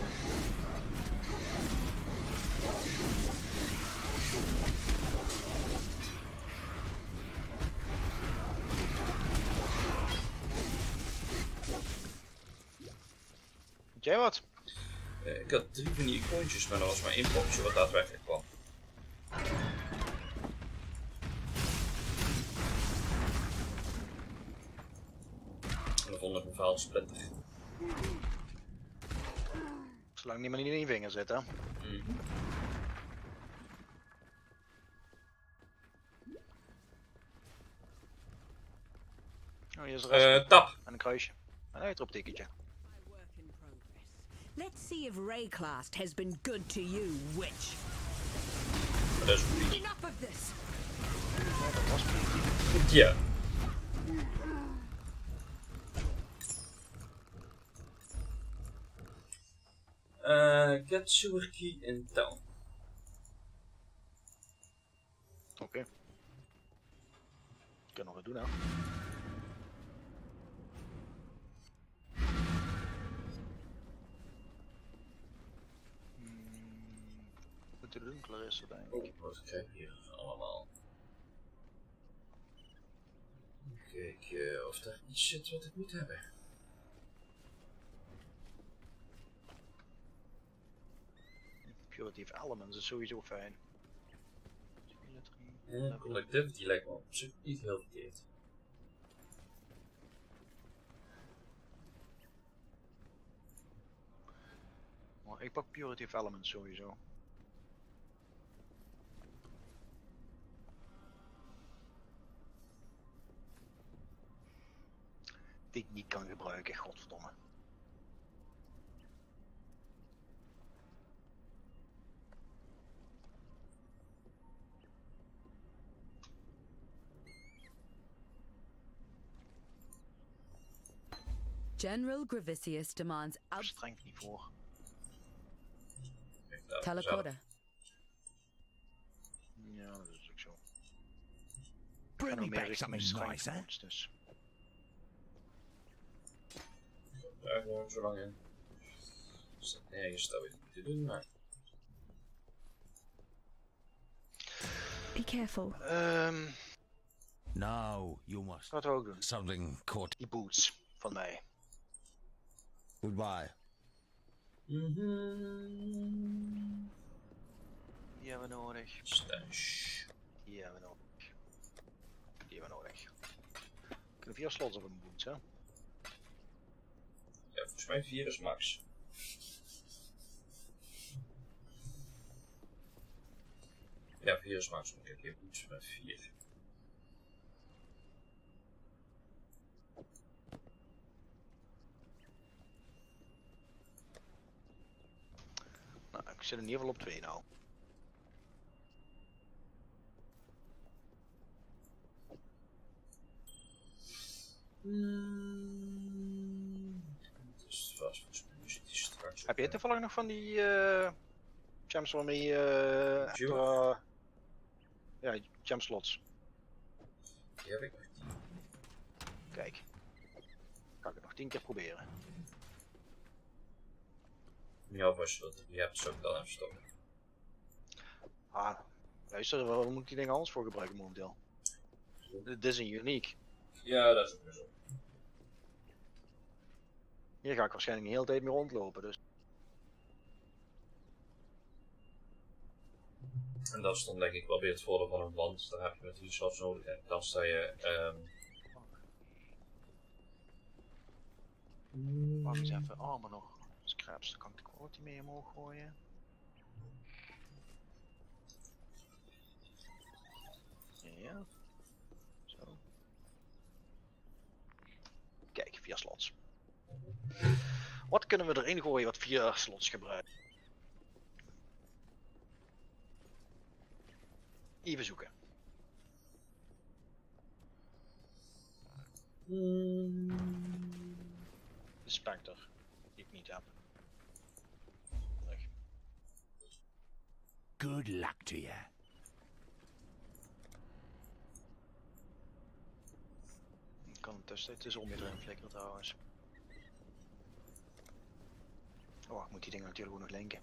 Weet jij wat? Ik had 3 van die icoontjes, maar er was maar 1 popje wat daadwerkelijk kwam. En dan vond ik een vuil splinter. Zolang die maar niet in je vinger zit, hè? Oh, hier is een rest. Tap! En een kruisje. En een uitroeptekentje. Let's see if Rayclast has been good to you, witch. Dat is goed. Enough of this. Ja, dat was pretty. Ja. Get sewer key in town. Oké. Ik kan nog wat doen, hè? Wat te doen, Clarissa, denk ik. Oh, wat krijg ik hier allemaal? Kijk of er iets zit wat ik moet hebben. Purity of Elements is sowieso fijn. Collectivity lijkt me op zich niet heel verkeerd. Maar ik pak Purity of Elements sowieso. Die ik niet kan gebruiken, godverdomme. General Gravicius demands Streng niet voor. Talakoda. Ja, dat is ook zo. Bring me back something nice, hè? Dus. Daar gewoon zo lang in. Er staat nergens dat we het moeten doen, maar... Be careful. Now you must. Wat we ook doen. Something caught. Die boots van mij. Goodbye. Die Die hebben we nodig. Stash. Die hebben we nodig. Die hebben we nodig. We kunnen 4 slots op een boots, hè? Ja, volgens mij 4 is max. Ja, 4 is max. Ik heb hier boots met 4. Nou, ik zit in ieder geval op 2 nou. Dus vast volgens mij zit die straks. Heb jij toevallig nog van die gems waarmee Jewel? ja, gem slots. Die heb ik nog 10. Kijk. Kan ik het nog 10 keer proberen. Ja, of als je dat niet hebt, zou ik dan even stoppen. Ah, luister, waar moet ik die dingen anders voor gebruiken momenteel? Dit is een uniek. Ja, dat is ook weer zo. Hier ga ik waarschijnlijk de hele tijd mee rondlopen, dus. En dat is dan denk ik wel weer het voordeel van een wand. Daar heb je met die slots nodig. En dan sta je. Wacht eens even. Oh, maar nog scraps. Dan kan ik de quality mee omhoog gooien. Ja. Zo. Kijk, 4 slots. Wat kunnen we erin gooien wat 4 slots gebruikt? Even zoeken. De Spectre, die ik niet heb. Weg. Good luck to you. Ik kan tussentijd de zon erin flikkeren trouwens. Oh, ik moet die dingen natuurlijk ook nog linken.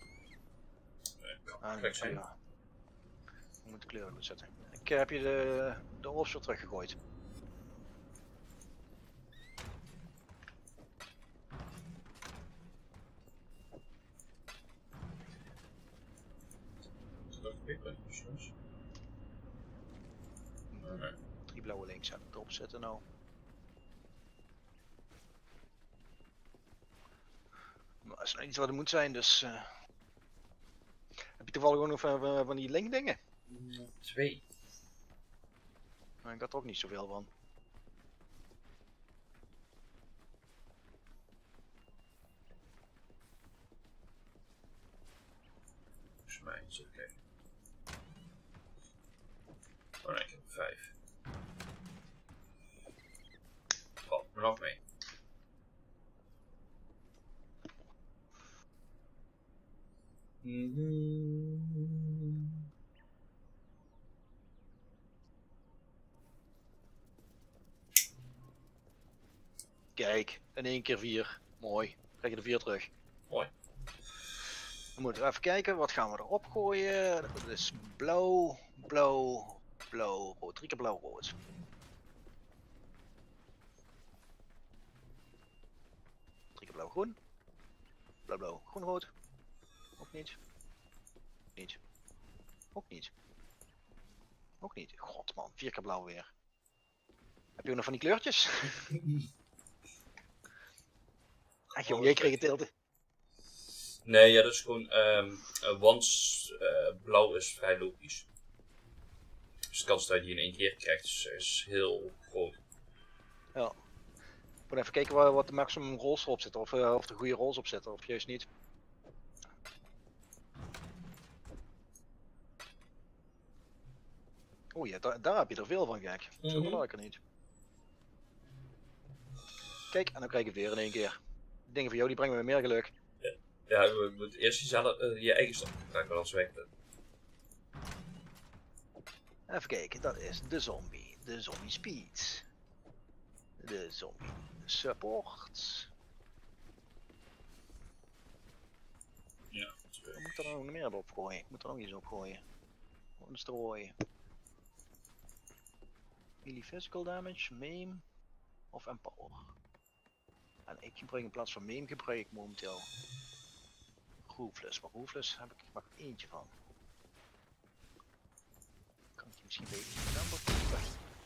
Kijk zijn. Ja. Ik moet de kleuren goed zetten. Ik heb je de orbs weer teruggegooid. Is dat papertjes, jongens? Nee. 3 blauwe links heb ik erop zetten nou. Maar dat is nou iets wat het moet zijn, dus. Heb je toevallig ook nog van die link dingen? 2. Nou, ik had er ook niet zoveel van. Volgens mij is het oké. Oh nee, ik heb 5. Valt me nog mee. Kijk, in 1 keer 4. Mooi. Krijg je de 4 terug. Mooi. Dan moeten we even kijken, wat gaan we erop gooien? Dat is blauw, blauw, blauw, rood. 3 keer blauw, rood. Blauw, groen. Blauw, blauw, groen, rood. Ook niet. Niet. Ook niet. Ook niet. God man, 4 keer blauw weer. Heb je ook nog van die kleurtjes? Ach jong, jij kreeg het tilde. Nee, ja, dat is gewoon, want blauw is vrij logisch. Dus de kans dat je die in 1 keer krijgt is heel groot. Ja. Ik moet even kijken wat de maximum rolls erop zitten, of de goede rolls op zitten, of juist niet. Oeh ja, daar heb je er veel van, gek. Zo belangrijk ik er niet. Kijk, en dan krijg je het weer in 1 keer. Die dingen voor jou die brengen me meer geluk. Ja, je moet eerst je eigen stap gebruiken, anders werkt het. Even kijken, dat is de zombie speed, de zombie support. Ja, Wat moet ik er nog meer op gooien? Ik moet er nog iets op gooien. Wat is de rode? Melee physical damage, maim of empower. En ik gebruik in plaats van maim gebruik ik momenteel Roofless, maar Roofless heb ik maar eentje van. Misschien weet ik dan.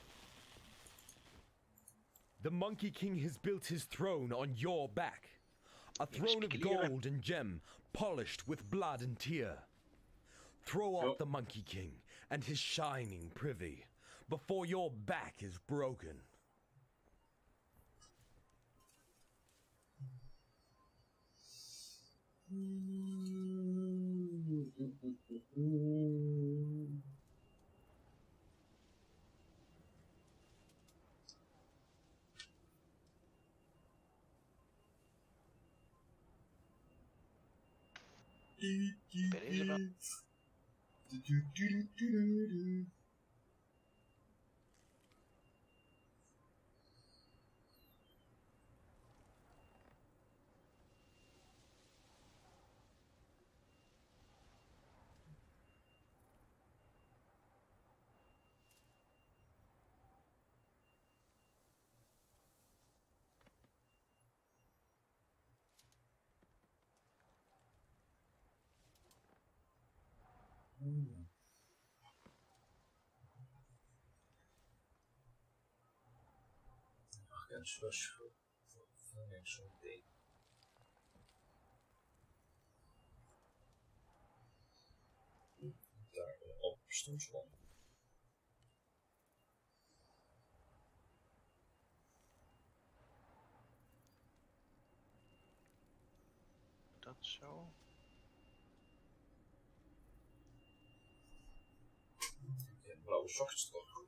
The Monkey King has built his throne on your back. A Even throne of speculeren. gold and gem, polished with blood and tear. Throw off the Monkey King and his shining privy, before your back is broken. Bij deze wel. En zoals van zo'n ding. Daar op stond van. Dat zo. Ja, blauwe sokjes toch.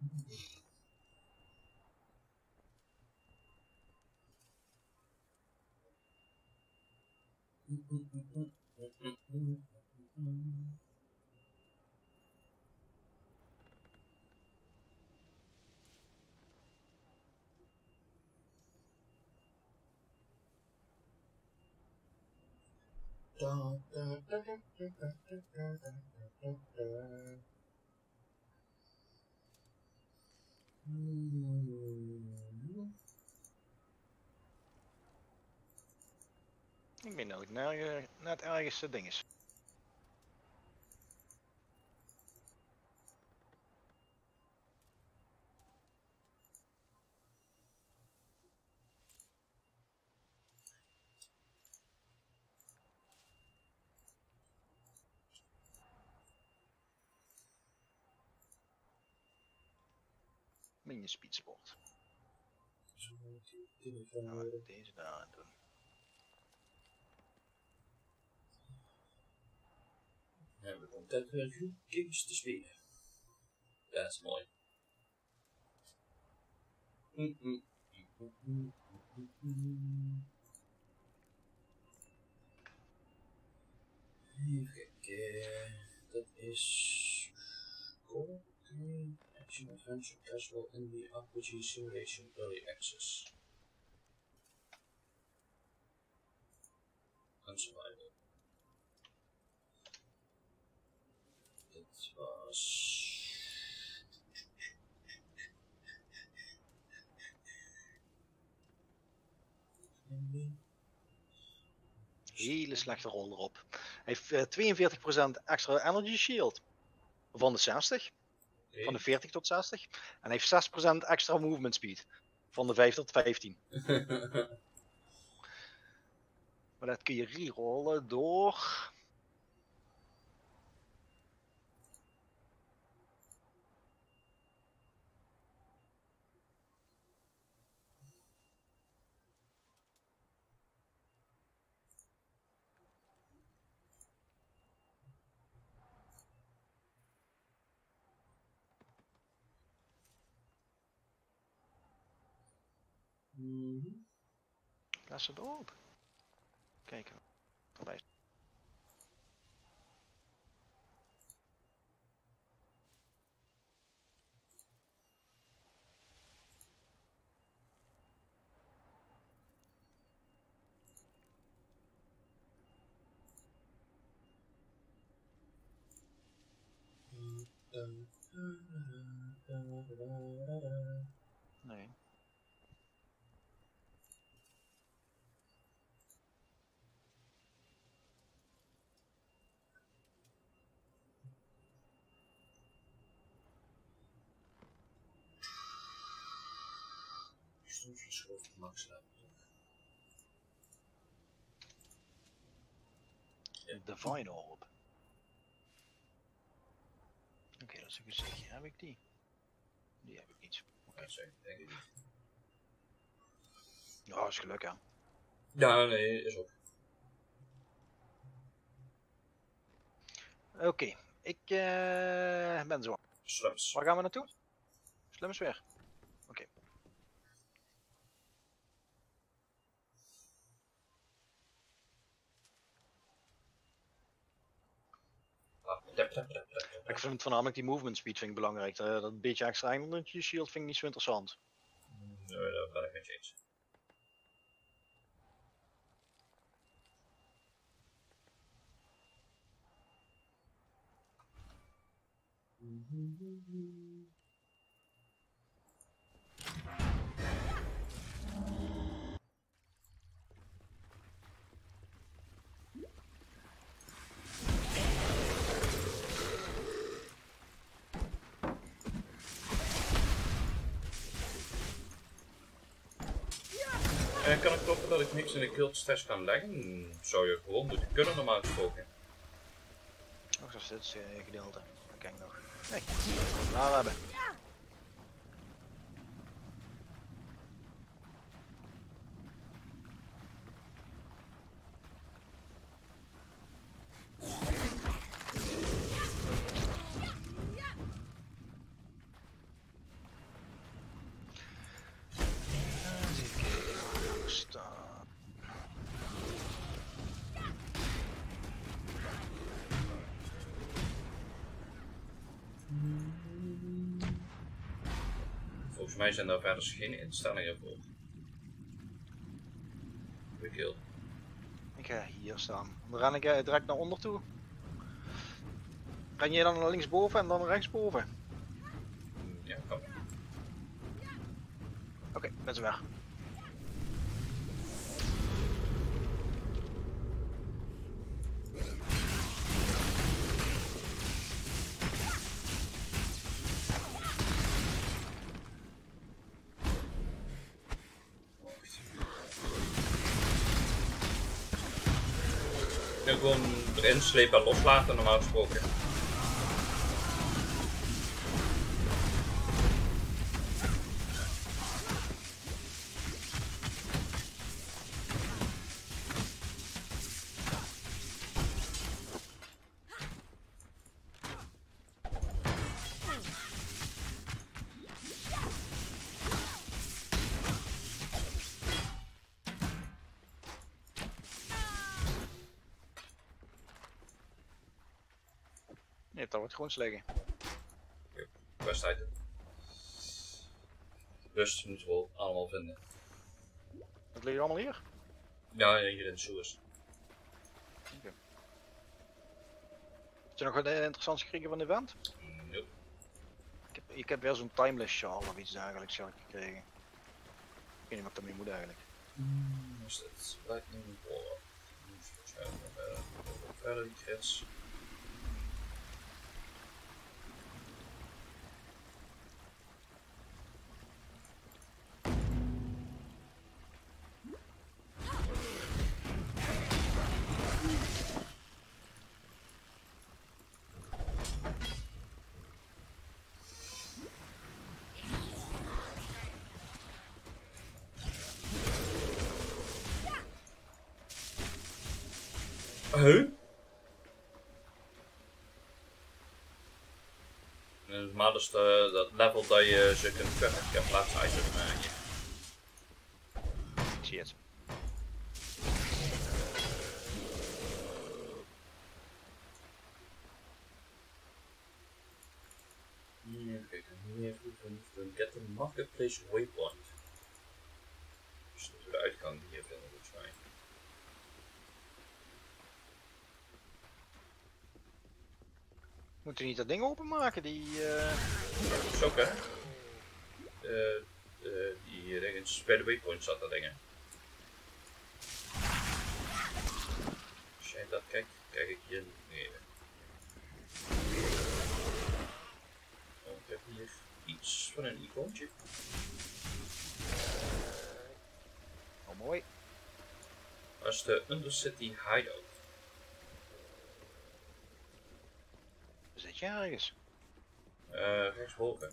Ik ben nooit naar het ergste ding is. Mini speedsport. Nou, deze daar doen. We hebben dan tijd weer games te spelen. Dat is mooi. Even kijken. Dat is Coldplay Action Adventure Casual Indie RPG Simulation Early Access. En survival. Dit was. Hele slechte rol erop. Hij heeft 42% extra energy shield. Van de 60. Van de 40 tot 60. En hij heeft 6% extra movement speed. Van de 5 tot 15. Maar dat kun je rerollen door... Laat ze erop. Kijken. Erbij. Nee. soms verschoven max hebben. Divine Orb. Oké, dat is een gezichtje. Heb ik die? Die heb ik niet. Ja, zeker, denk ik niet. Ja, is geluk, hè. Ja, nee, is ook. Oké, ik ben zo. Slums. Waar gaan we naartoe? Slums weer. Oké. Ik vind voornamelijk die movement speed vind ik belangrijk. Dat een beetje extra eilandje shield vind ik niet zo interessant. Nee, dat ben ik met je eens. Kan ik kloppen dat ik niks in de guild stress kan leggen? Zou je gewoon moeten kunnen normaal gesproken. Oh, dat is dit gedeelte. Dat ken ik nog. Nee, laten we hebben. Volgens mij zijn daar verder geen instellingen voor. De guild. Ik ga hier staan. Dan ren ik direct naar onder toe. Ren je dan naar linksboven en dan naar rechtsboven? Ja, kan. Oké, ben ze weg. En gewoon erin slepen en loslaten normaal gesproken. Nee, dat wordt gewoon sleggen. Best item. Rust moeten we wel allemaal vinden. Dat ligt allemaal hier? Ja, hier in de sewers. Okay. Heb je nog wat interessants gekregen van de event? Nope. Ik heb weer zo'n timeless shawl of iets dergelijks gekregen. Ik weet niet wat ik daarmee moet eigenlijk. Is dat lightning ball? Verder die grens. Huh? Normaal is dat level dat je ze kunt cutten. Ik heb laatst item hier. Ik zie het. Hier, kijk, hier even get the marketplace waypoint. Dus dat we de uitgang hier vinden volgens mij. Moet je niet dat ding openmaken? Die. Zo hè? Die dingetjes bij de waypoint zat dat dingen. Als jij dat kijkt, krijg ik hier nee. Oh, ik heb hier iets van een icoontje. Dat is de Undercity Hideout. Zit je ergens? Rechtsboven.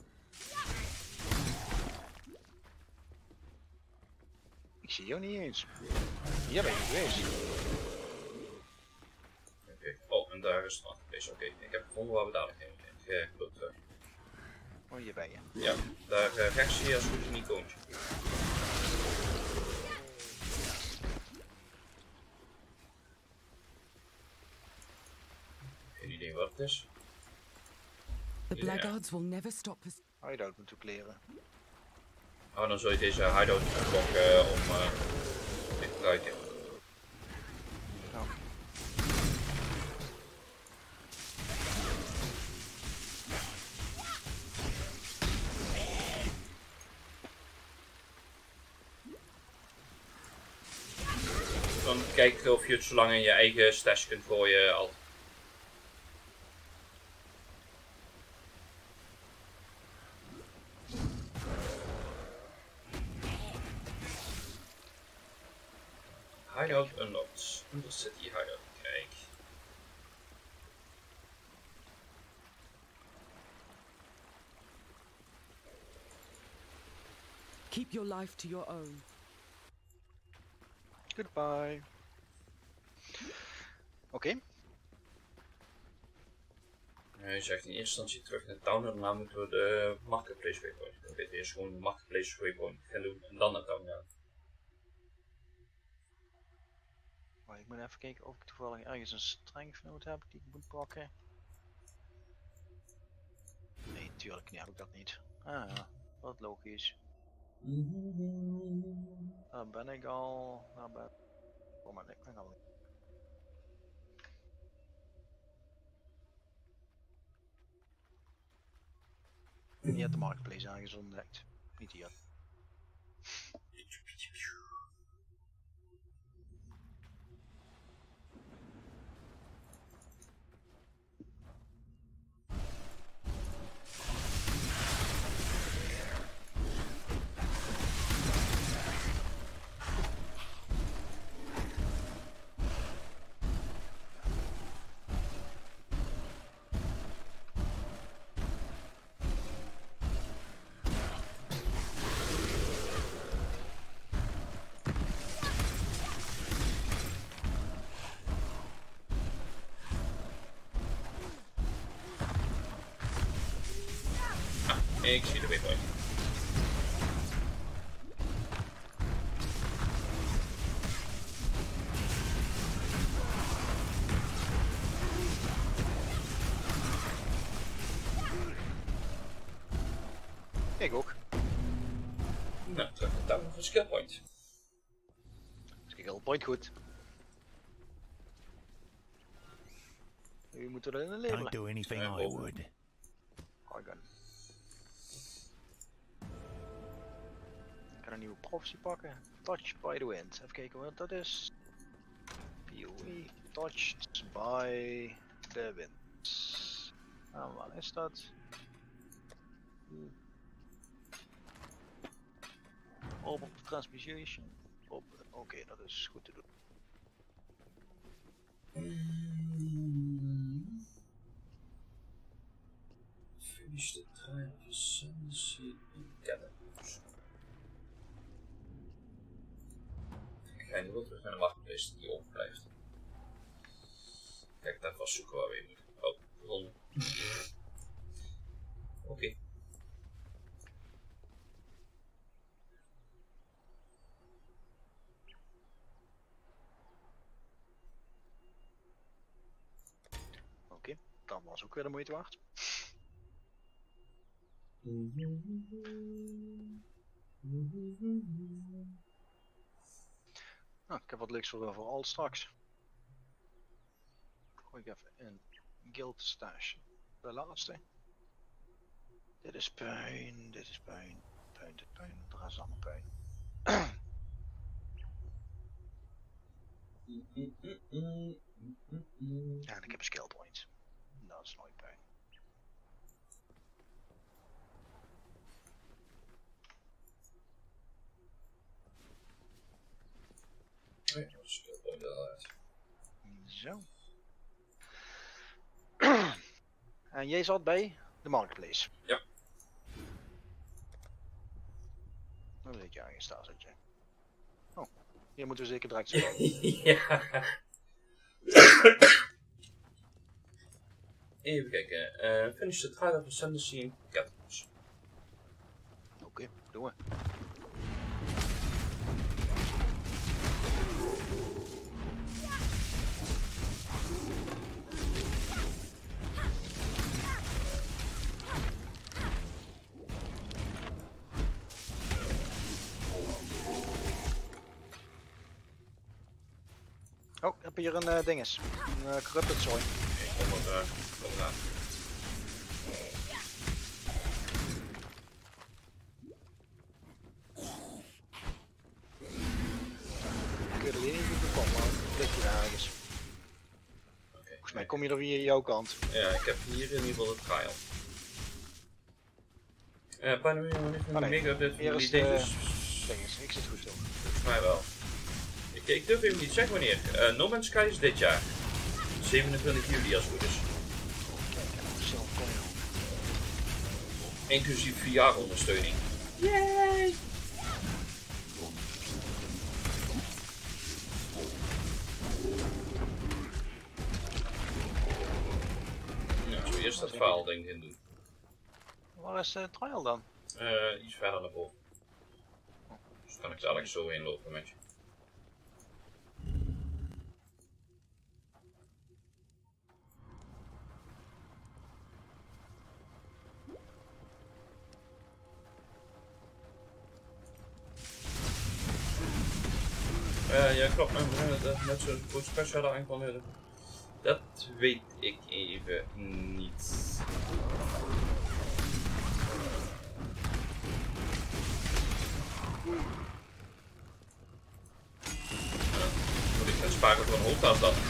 Ik zie jou niet eens. Hier ben je geweest. Oké. Oh, en daar is het marketplace. Oké, ik heb gevonden waar we dadelijk heen gaan. Oh, hier ben je. Ja, daar rechts zie je als het goed is een icoontje. Geen idee wat het is. The Blackguards will never stop us. Hideout moeten kleren. Oh, dan zul je deze hideout unlocken om te gebruiken. Ja. Dan kijk of je het zo lang in je eigen stash kunt gooien al. Hideout unlocked. Undercity hideout. Kijk. Keep your life to your own. Goodbye. Oké. Je zegt in eerste instantie terug naar town en daarna moeten we de marketplace waypoint. Ik kan beter eerst gewoon de marketplace waypoint gaan doen en dan naar town gaan. Maar ik moet even kijken of ik toevallig ergens een strength note heb die ik moet pakken. Nee, tuurlijk niet, heb ik dat niet. Ah, wat logisch. Daar ben ik al. Daar ben ik. Oh, maar ik ben al. Je hebt de marketplace ergens ontdekt. Niet hier. Ik zie de waypoint. Ik ook. Nou, terug naar town voor een skill point. Skill point goed. Nu moeten we er in een labelen. Don't do anything I would. Argon. Ik kan een nieuwe prophecy pakken. Touched by the wind. Even kijken wat dat is. PoE. Touched by the wind. Nou, waar is dat? Op transmutation. Oké, dat is goed te doen. Finish the time of ascendancy in Catacombs. Ik ga nu wel terug naar de marketplace die open blijft. Kijk, daar vast zoeken waar we heen moeten. Oh, gevonden. Oké. Oké, dat was ook weer de moeite waard. Nou, ik heb wat leuks voor al straks. Gooi ik even in Guild Stash. De laatste. Dit is puin, dit is puin, puin, dit puin, de rest is allemaal puin. Ja, en ik heb een skill point. Dat is nooit puin. Nee, dat is skill point. komt er al uit. Zo. En jij zat bij de marketplace. Ja. Dan zit je ergens daar, zit je. Oh, hier moeten we zeker direct zijn. Ja. Even kijken. Finish the trial of ascendancy in Catacombs. Oké, doen we. Oh, ik heb hier een dinges. Een corrupted zooi. Kom eraan. Ik weet alleen niet hoe ik kom, maar het ligt hier ergens. Volgens mij kom je er via jouw kant. Ja, ik heb hier in ieder geval de trial. Pardon, wanneer van de mega-update van die dinges? Dinges, ik zit goed zo. Volgens mij wel. Ik durf even niet zeggen wanneer. No Man's Sky is dit jaar. 27 juli als het goed is. Inclusief VR-ondersteuning. Yay! Ja, zo eerst dat verhaal denk ik in doen. Waar is de trial dan? Iets verder naar boven. Dus kan ik dadelijk zo heen lopen met je. Ja, klopt. Net zo'n groot special aankwam. Dat weet ik even niet. Moet ik gaan sparen voor een hoofdtaas dan?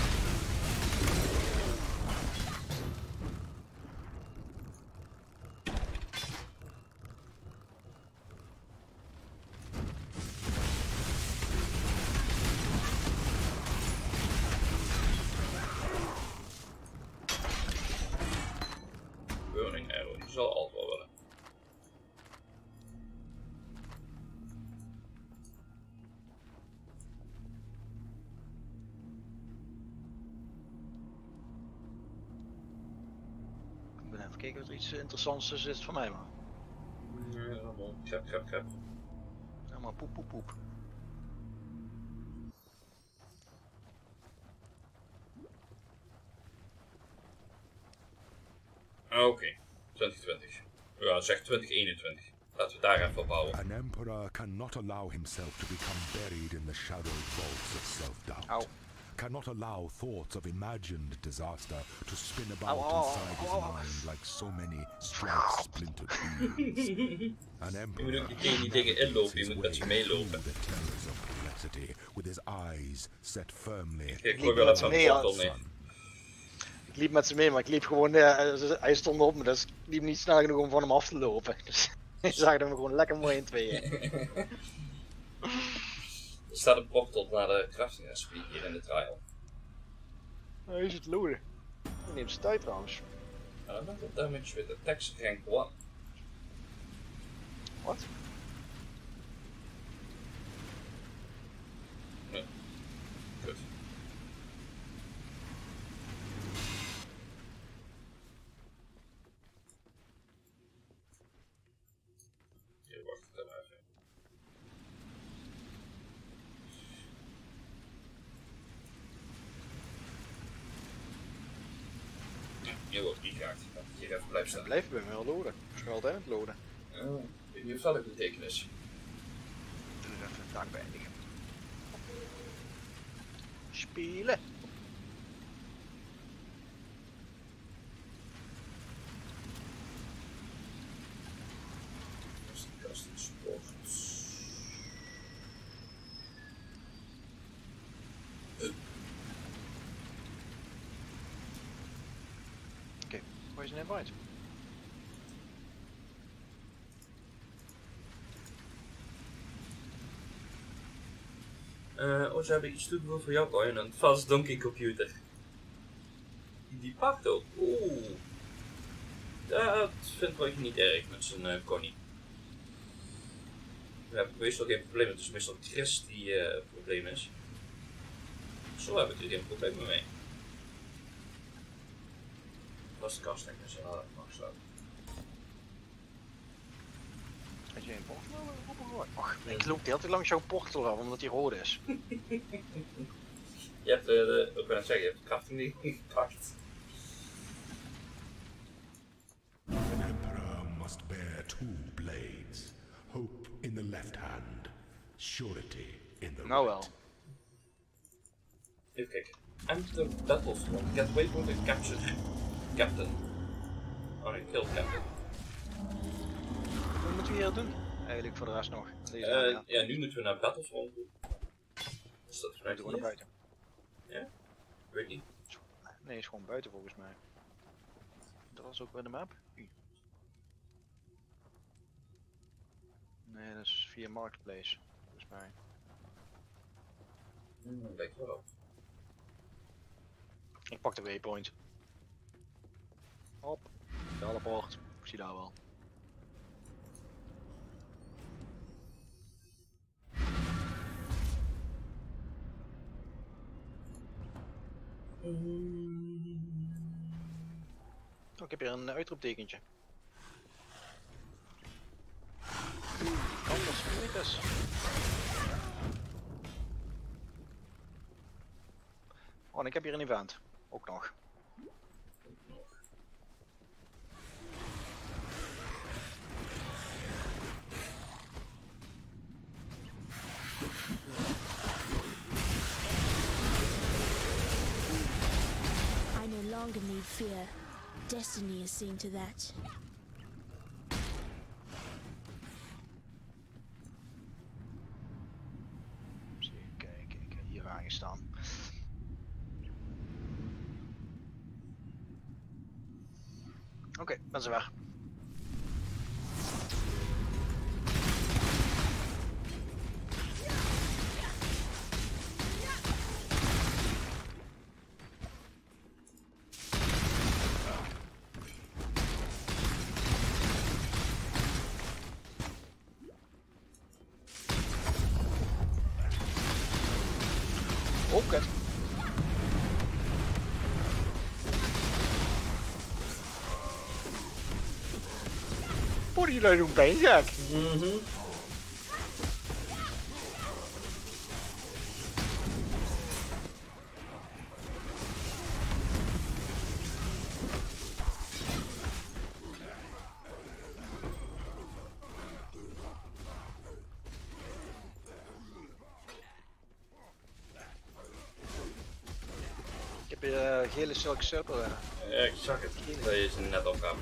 Burning Arrow, die zal altijd wel willen. Ik ben even kijken of er iets interessants tussen zit voor mij, man. Nee, allemaal krap. Helemaal poep. Oké, 2020. Ja, zeg 2021. Laten we daar even op houden. An emperor cannot allow himself to become buried in the shadowed vaults of self-doubt. Cannot allow thoughts of imagined disaster to spin about inside his mind like so many strike-splintered wheels. An emperor je moet ook tegen die dingen inlopen, je moet met ze meelopen. the terrors of complexity, with his eyes set firmly. Ik gooi wel even een portal mee. Ik liep met ze mee, maar ik liep gewoon, hij stond op me, dus ik liep niet snel genoeg om van hem af te lopen. Dus ik zag hem gewoon lekker mooi in tweeën. Er staat een portal naar de crafting recipe hier in de trial. Hij is het loaden. Hij neemt zijn tijd trouwens. Mental damage with attacks rank 1. Wat? Nee. Goed. Hier wacht ik dan even. Hier wordt niet geraakt. Hier even blijven staan. Blijf bij mij wel loaden. Ik ben altijd aan het loaden. Die heeft wel een betekenis. Doe er even een dag beëindigen. Spelen. Custom sport. Oké, poison invite. Oh, ze hebben iets toegevoegd voor jou, Coin. Een vast donkey computer. Die pakt ook. Oeh. Dat vind ik niet erg met zijn Connie. We hebben meestal geen probleem. Het is meestal Chris die het probleem is. Zo heb ik er geen probleem mee. Dat is de kast, denk ik. Dus mag sluiten. Had je een portal? Ach, ik loop de hele tijd langs jouw portal af, omdat die rood is. Je hebt, ik wil het zeggen, je hebt de crafting niet gepakt. An emperor must bear two blades. Hope in the left hand, surety in the Nou right. wel. Even kijken. Enter the battlefront. Get waypoint and capture captain. Oh nee, kill captain. Wat moeten we hier doen? Eigenlijk voor de rest nog. Deze Ja, nu moeten we naar battlefront doen. Is dat vanuit gewoon naar buiten. Ja? Weet niet. Nee, is gewoon buiten volgens mij. Dat was ook bij de map. Nee, dat is via Marketplace, volgens mij. Lijkt wel op. Ik pak de waypoint. Hop, teleport. Ik zie daar wel. Oh, ik heb hier een uitroeptekentje. Anders niet dus. Oh, en ik heb hier een event. Ook nog. I no longer need fear. Destiny has seen to that. Kijk, ik heb hier aangestaan. Oké, ben ze weg. Oh, kut. Worden jullie doen pijnlijk? Ik heb je gele silk cirkel. Ja, ik zag het. Dat je ze net al gaf.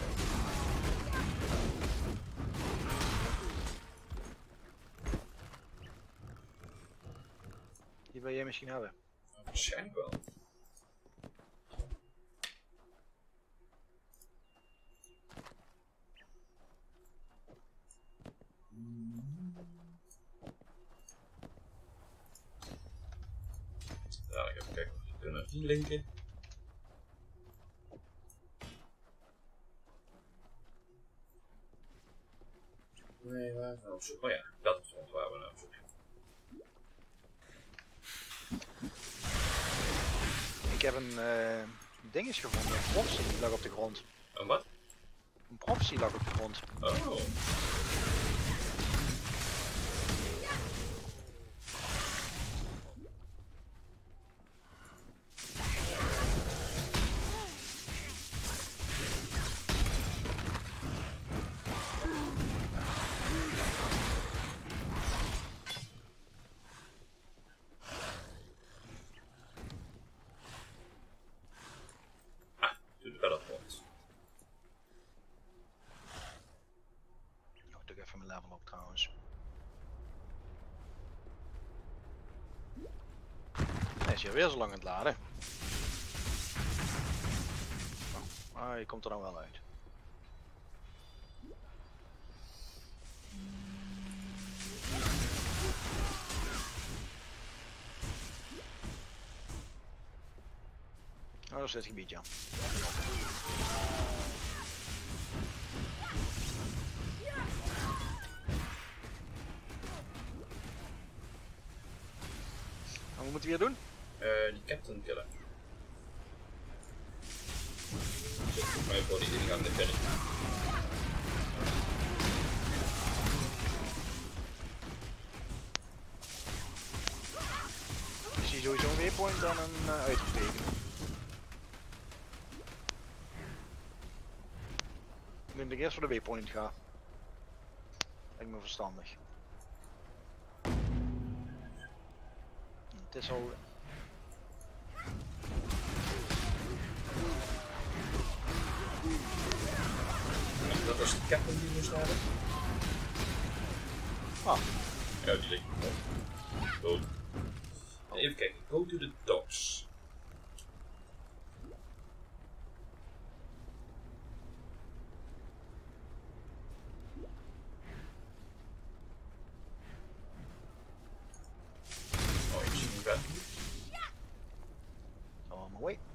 Die wil jij misschien hebben. Waarschijnlijk wel. Ja, ik even kijken of we kunnen die linken. Nee, waar zijn we op zoek? Oh ja, dat is waar we naar op zoek zijn. Ik heb een dingetje gevonden, een prophecy die lag op de grond. Een wat? Een prophecy lag op de grond. Oh. Even mijn level op trouwens. Hij is hier weer zo lang aan het laden. Oh, je komt er nou wel uit. universiteitsgebied, ja. En wat moeten we hier doen? Die captain killen. Zit volgens mij voor die ingang de verder. Ik zie sowieso een waypoint dan een uitroepteken. Ik denk dat ik eerst voor de waypoint ga. Lijkt me verstandig. Het is al... Dat was de captain die moest hebben. Ah. Ja, die ligt goed. Even kijken, go to the docks. Oh, ik zie een vent. On my way.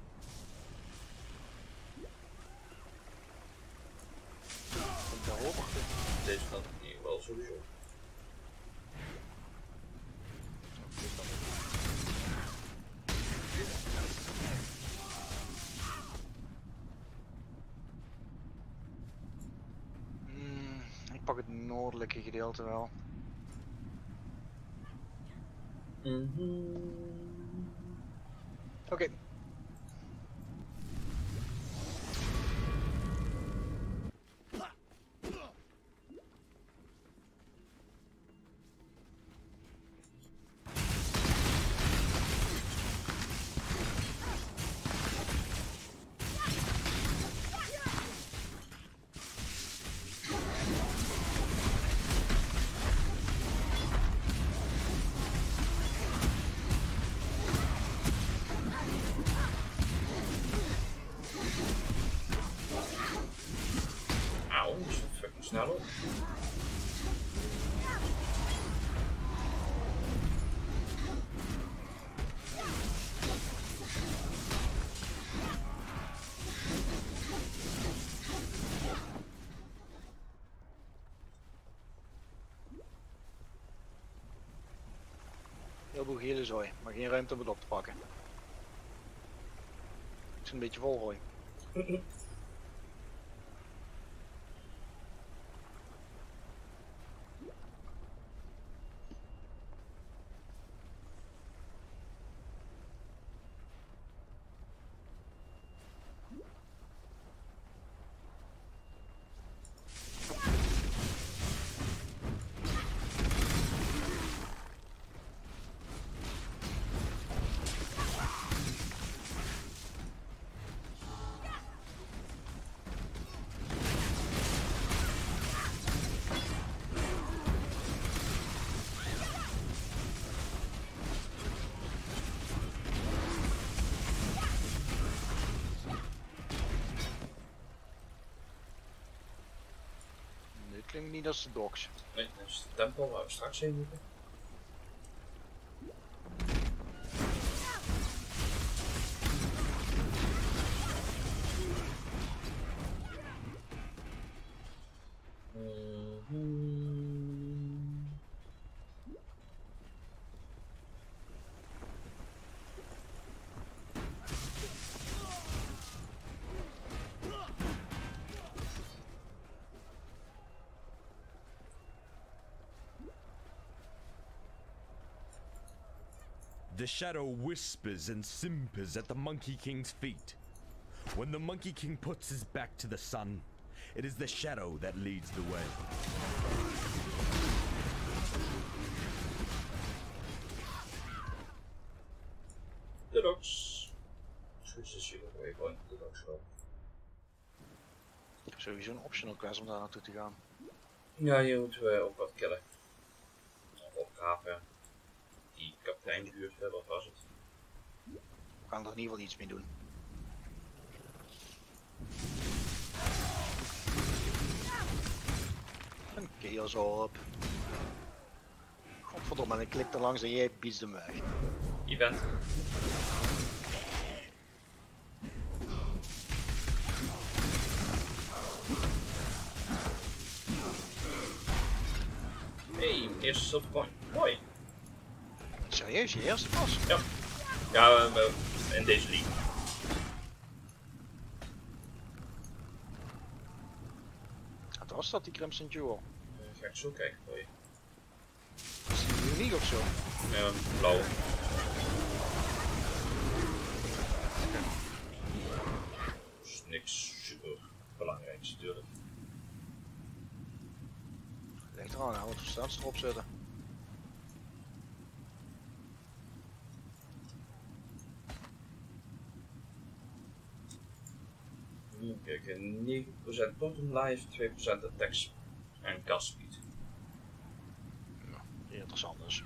Komt daarover. Deze kant hier wel sowieso. Ik pak het noordelijke gedeelte wel. Oké. Snel op. Heel veel gele zooi, maar geen ruimte om het op te pakken. Ik zit een beetje vol gooi. Klinkt niet als de docks. Nee, dat is de tempel waar we straks heen moeten. The shadow whispers and simpers at the Monkey King's feet. When the Monkey King puts his back to the sun, it is the shadow that leads the way. De docks. Dus is hier nog waypoint, de docks wel. Sowieso een optional quest om daar naartoe te gaan. Ja, hier moeten we ook wat killen. Of opgraven. Die kapiteinbuurt hebben, of was het? We gaan er in ieder geval iets mee doen. Een chaos op. Godverdomme, ik klik er langs en jij biedt hem weg. Je bent. eerste silver coin. Mooi. Serieus, je eerste pas? Ja. Ja, in deze league. Wat was dat, die Crimson Jewel? Ga ik zo kijken voor je. Is die uniek of zo? Blauw. Dus niks super belangrijks natuurlijk. Ligt eraan, wat voor stats erop zitten. Kijk, 9% totem life, 2% attack en cast speed. Interessant dus.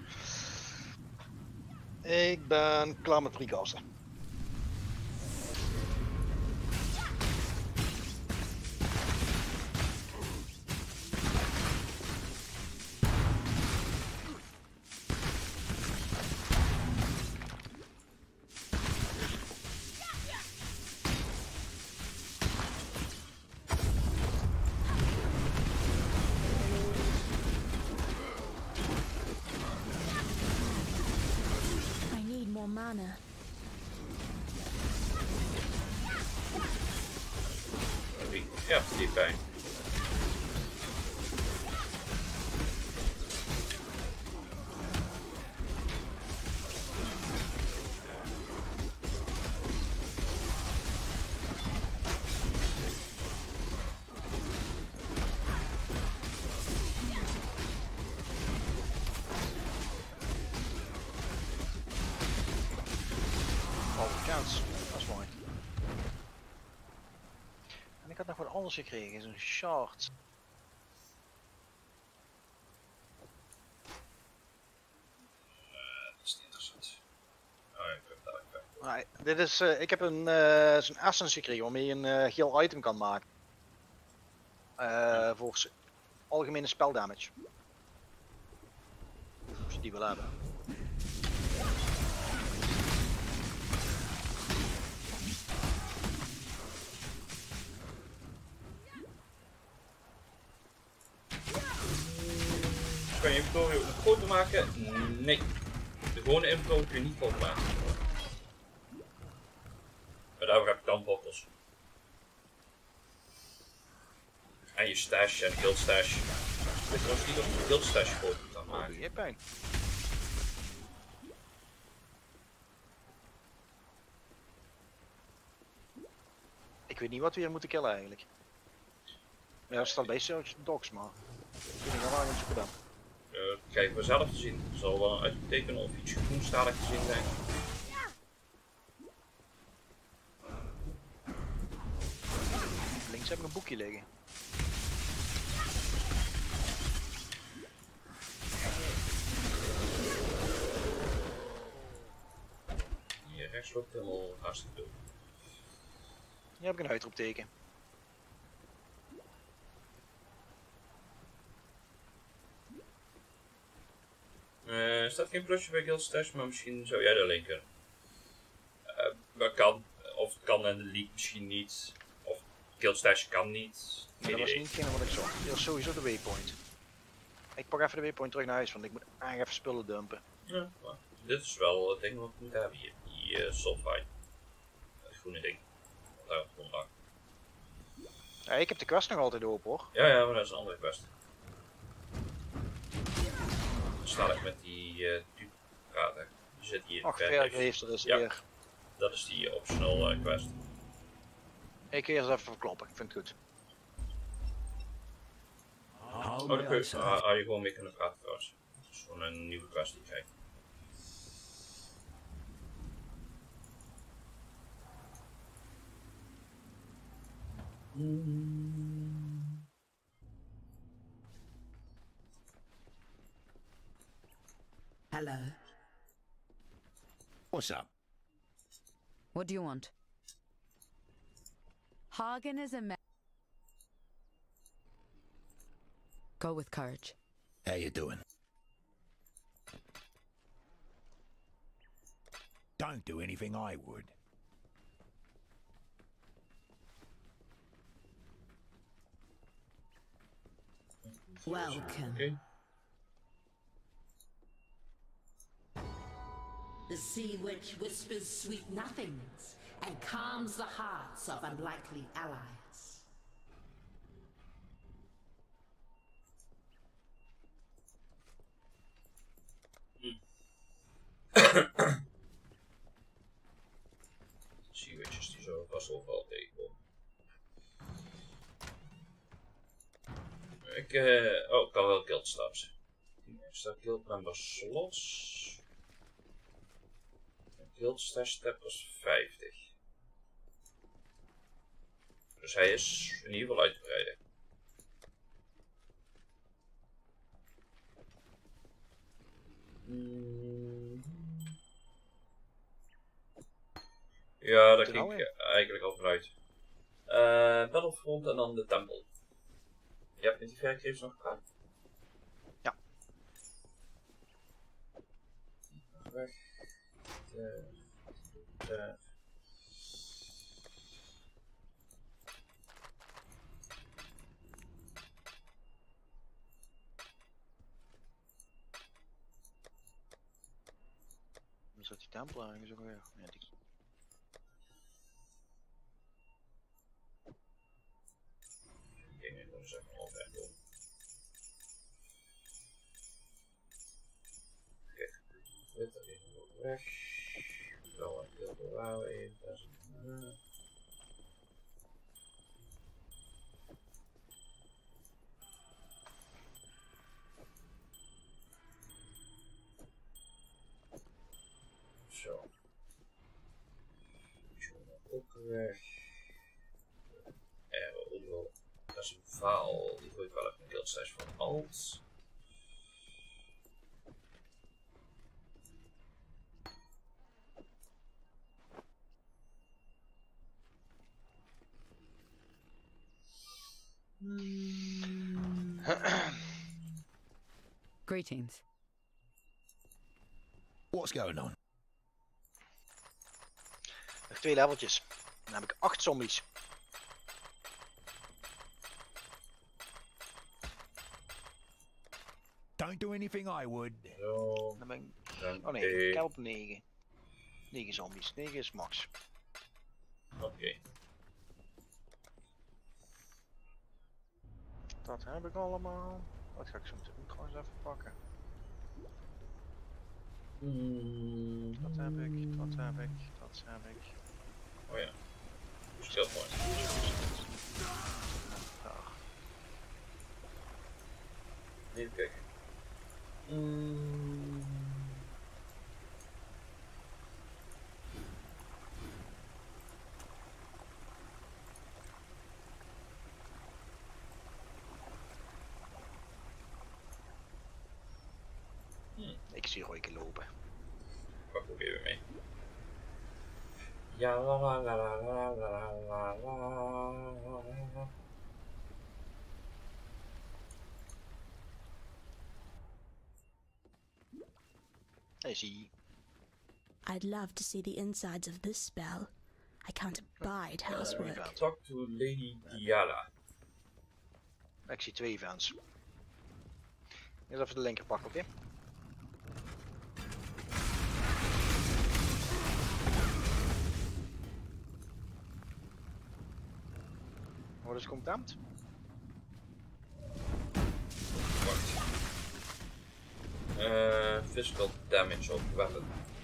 Ik ben klaar met recasten. Mana. Ja, die pijn. Dat is mooi. En ik had nog wat anders gekregen, zo'n shard. Dat is niet interessant. Oh, ik heb het daar. Nee, dit is, ik heb een zo'n essence gekregen waarmee je een geel item kan maken. Voor algemene speldamage. Als je die wil hebben. Kan je inventory ook groter maken? Nee. De gewone inventory kun je niet groter maken. Maar daarvoor heb ik dan bottles. En je stash en guild stash. Ik weet trouwens niet of je guild stash groter kan maken. Je hebt pijn. Ik weet niet wat we hier moeten killen eigenlijk. Ja, er staat bij Search Dogs, maar ik weet niet waar we zoeken dan. Kijk we zelf te zien. Het zal wel uit betekenen of iets groenstalig te zien zijn. Links heb ik een boekje liggen. Hier rechts loopt helemaal hartstikke veel. Hier heb ik een uitroepteken. Er staat geen plusje bij Guild Stash, maar misschien zou jij daar alleen kunnen. Maar kan, of het kan in de league misschien niet. Of Guild Stash kan niet. Maar dat was niet hetgene wat ik zocht. Hier is sowieso de waypoint. Ik pak even de waypoint terug naar huis, want ik moet eigenlijk even spullen dumpen. Ja, maar dit is wel het ding wat we moeten hebben hier. Die sulfide. Dat groene ding. Daar op de Ja, ik heb de quest nog altijd open hoor. Ja, maar dat is een andere quest. Dan sta ik met die dupe praten. Die zit hier in Ach, de vergeefs, er is weer. Dat is die optional quest. Ik ga eerst even verkloppen, ik vind het goed. Oh, dan kun je gewoon mee kunnen praten trouwens. Dat is gewoon een nieuwe quest die je krijgt. Hello. What's up? What do you want? Hagen is a man. Go with courage. How you doing? Don't do anything I would. Welcome. Okay. The sea witch whispers sweet nothings and calms the hearts of unlikely allies. Sea witches die zo vast overal tegenkomen. Ik kan wel guild stabs. Extra guild member slots. Guild stash step was 50. Dus hij is in ieder geval uitgebreid. Ja, daar ging ik eigenlijk al vanuit. Battlefront en dan de tempel. Je hebt met die verkreefs nog gedaan? Ja. Weg. Hoe zat die tempel eigenlijk ook weer? Ja, die. Dingen doen ze even altijd doen. Kijk, dit even weg. Zo, een deel bewaren even. Dat is zo. Ook weg. Dat is een faal. Die gooi ik wel even een guild stash van alt. Greetings. What's going on? Nog 2 leveltjes. Dan heb ik 8 zombies. Don't do anything I would. Zo. Dan ben ik... Oh nee, ik heb op 9. 9 zombies. 9 is max. Oké. Dat heb ik allemaal. Wat ga ik zo meteen ook gewoon eens even pakken. Dat heb ik, dat heb ik, dat heb ik. Oh ja. Skill point. Even kijken. Ik zie Royke lopen. Pak ook even mee. Ja la la la la la la la la. I see. I'd love to see the insides of this spell. I can't abide housework. Talk to Lady Diala. Ik zie 2 fans. Eerst even de linker pakken, oké? Wat is content? Physical damage op weapon.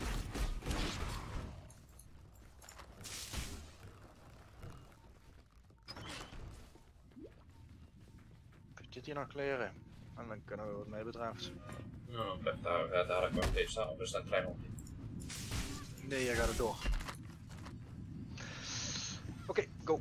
Zit hier nog kleren? En dan kunnen we wat mij betreft. Nou, dan blijft daar dadelijk maar even staan, of is dat een klein hondje? Nee, jij gaat het door. Oké, go.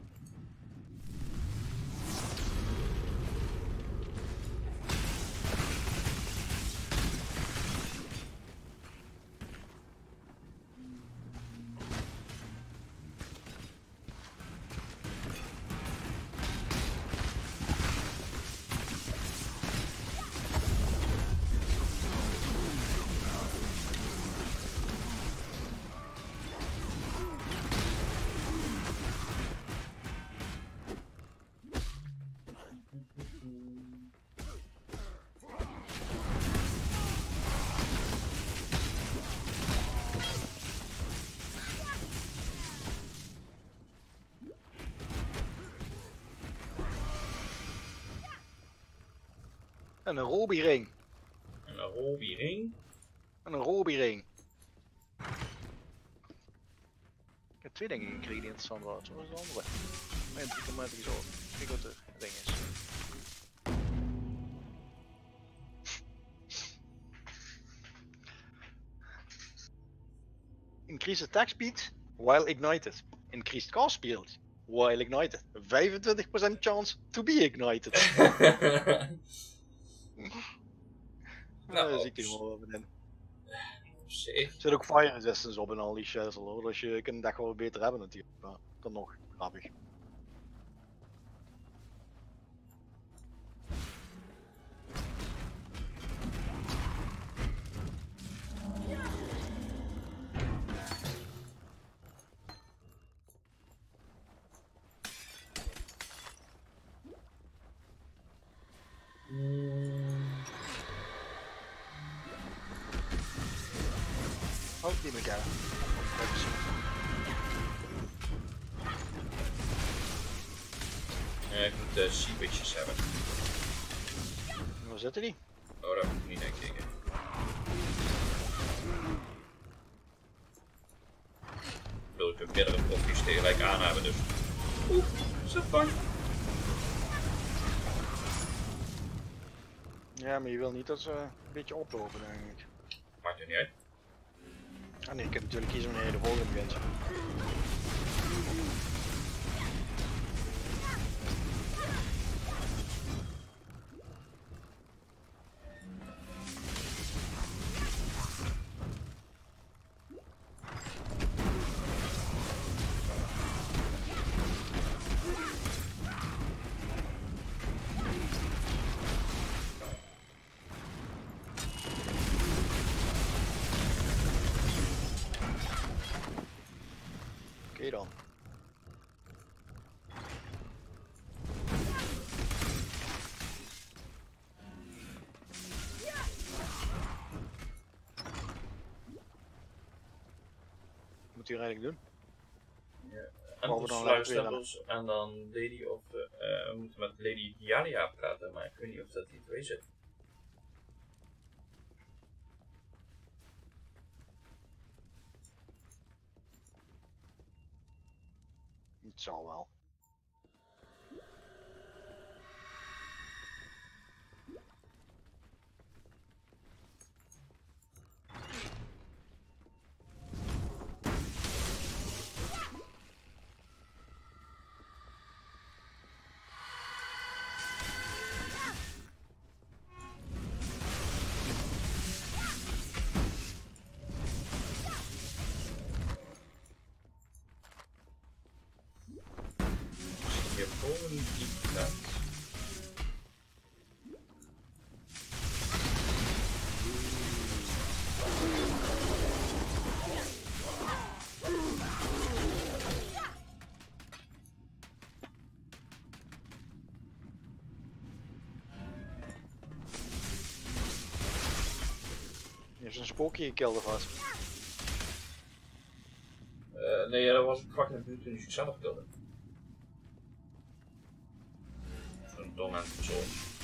En een Roby ring. En een Roby ring. En een Roby ring. Ik heb 2 dingen gekregen die interessant waren. Zo is de andere. Nee, 3 keer zo. Kijk wat het ding is. Increase attack speed while ignited. Increased cast speed while ignited. 25% chance to be ignited. Nou, zie ik die gewoon wel in. Er zit ook fire resistance op in al die shizzle hoor. Dus je kunt dat gewoon beter hebben natuurlijk. Maar dan nog grappig. Oh, die moet ik hebben. Ik moet de seepitches hebben. Waar zitten die? Oh, daar moet ik niet naar kijken. Ik heb meerdere profjes tegelijk aan hebben, dus. Oeh, zo fijn. Ja, maar je wil niet dat ze een beetje oplopen, denk ik. Maakt er niet uit. Ah nee, je kunt natuurlijk kiezen wanneer je de volgende begint. Oké dan. Wat moet hij eigenlijk doen? Ja. Waar we En dan sluistempels en dan Lady of we moeten met Lady Dialia praten, maar ik weet niet of dat hier 2 zit. Het zal wel. Hier boven die plaats. Je hebt een spookje gekild of wat? Nee, dat was ik vlak in de buurt toen je zichzelf kilde. Zo'n dom en zo.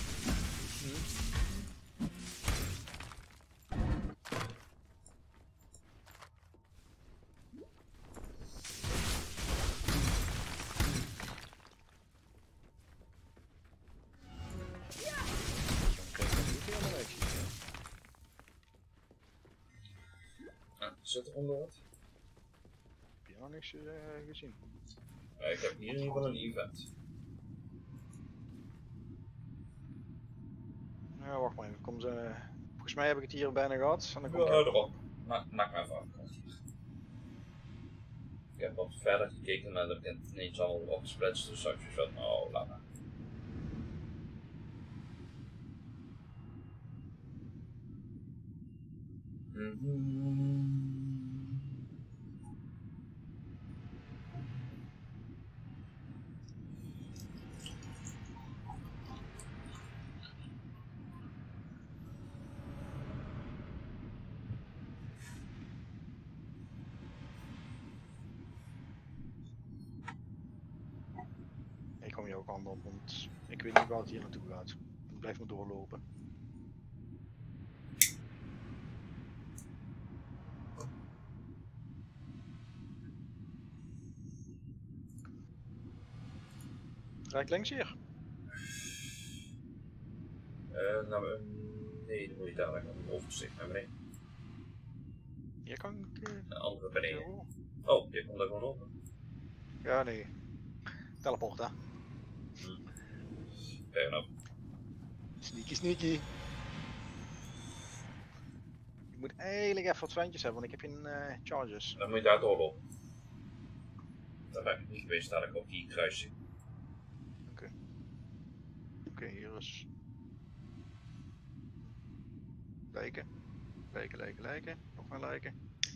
Zit er onder wat? Heb je nog niks gezien? Ik heb hier in ieder geval een event. Ja, wacht maar even. Kom ze... Volgens mij heb ik het hier bijna gehad. En dan kom Ja, ik erop. Maak maar even af. Ik heb wat verder gekeken, maar er begint niet allemaal opgesplitst, dus ik van, oh, laat maar. Ik kom hier ook aan op, want ik weet niet waar het hier naartoe gaat. Ik blijf maar doorlopen. Rijk links hier. Nou, nee, dan moet je dadelijk een overzicht naar beneden. Hier kan ik... Een andere beneden. Oh, je komt er gewoon op. Ja, nee. Teleport, hè. Fair enough. Sneaky, sneaky. Ik moet eigenlijk even wat zwijntjes hebben, want ik heb geen charges. Dan moet je daar doorlopen. Dat ben ik niet geweest, dadelijk op die kruising. Oké, hier is... Lijken. Lijken. Nog meer lijken.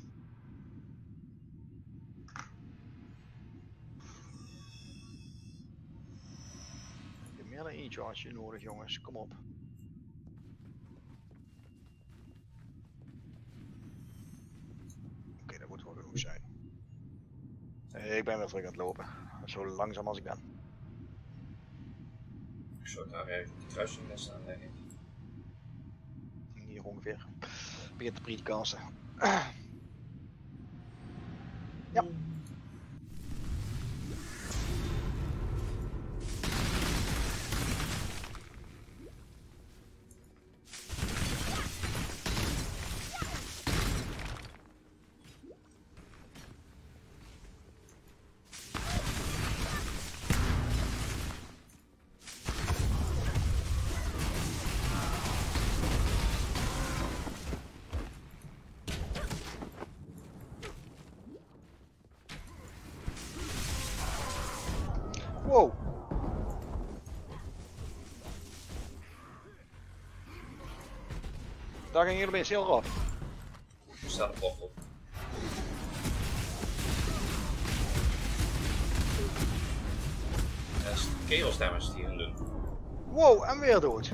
Ik heb meer dan één charge nodig, jongens. Kom op. Oké, dat moet wel genoeg zijn. Ik ben weer terug aan het lopen. Zo langzaam als ik ben. Ik zou daar even die kruising net staan, denk ik. Hier ongeveer. Begint de pre-casten. Ja. Wow. Daar ging je opeens heel rap. Er staat een blok op. Dat is de chaos damage die gaan doen. Wow, en weer dood.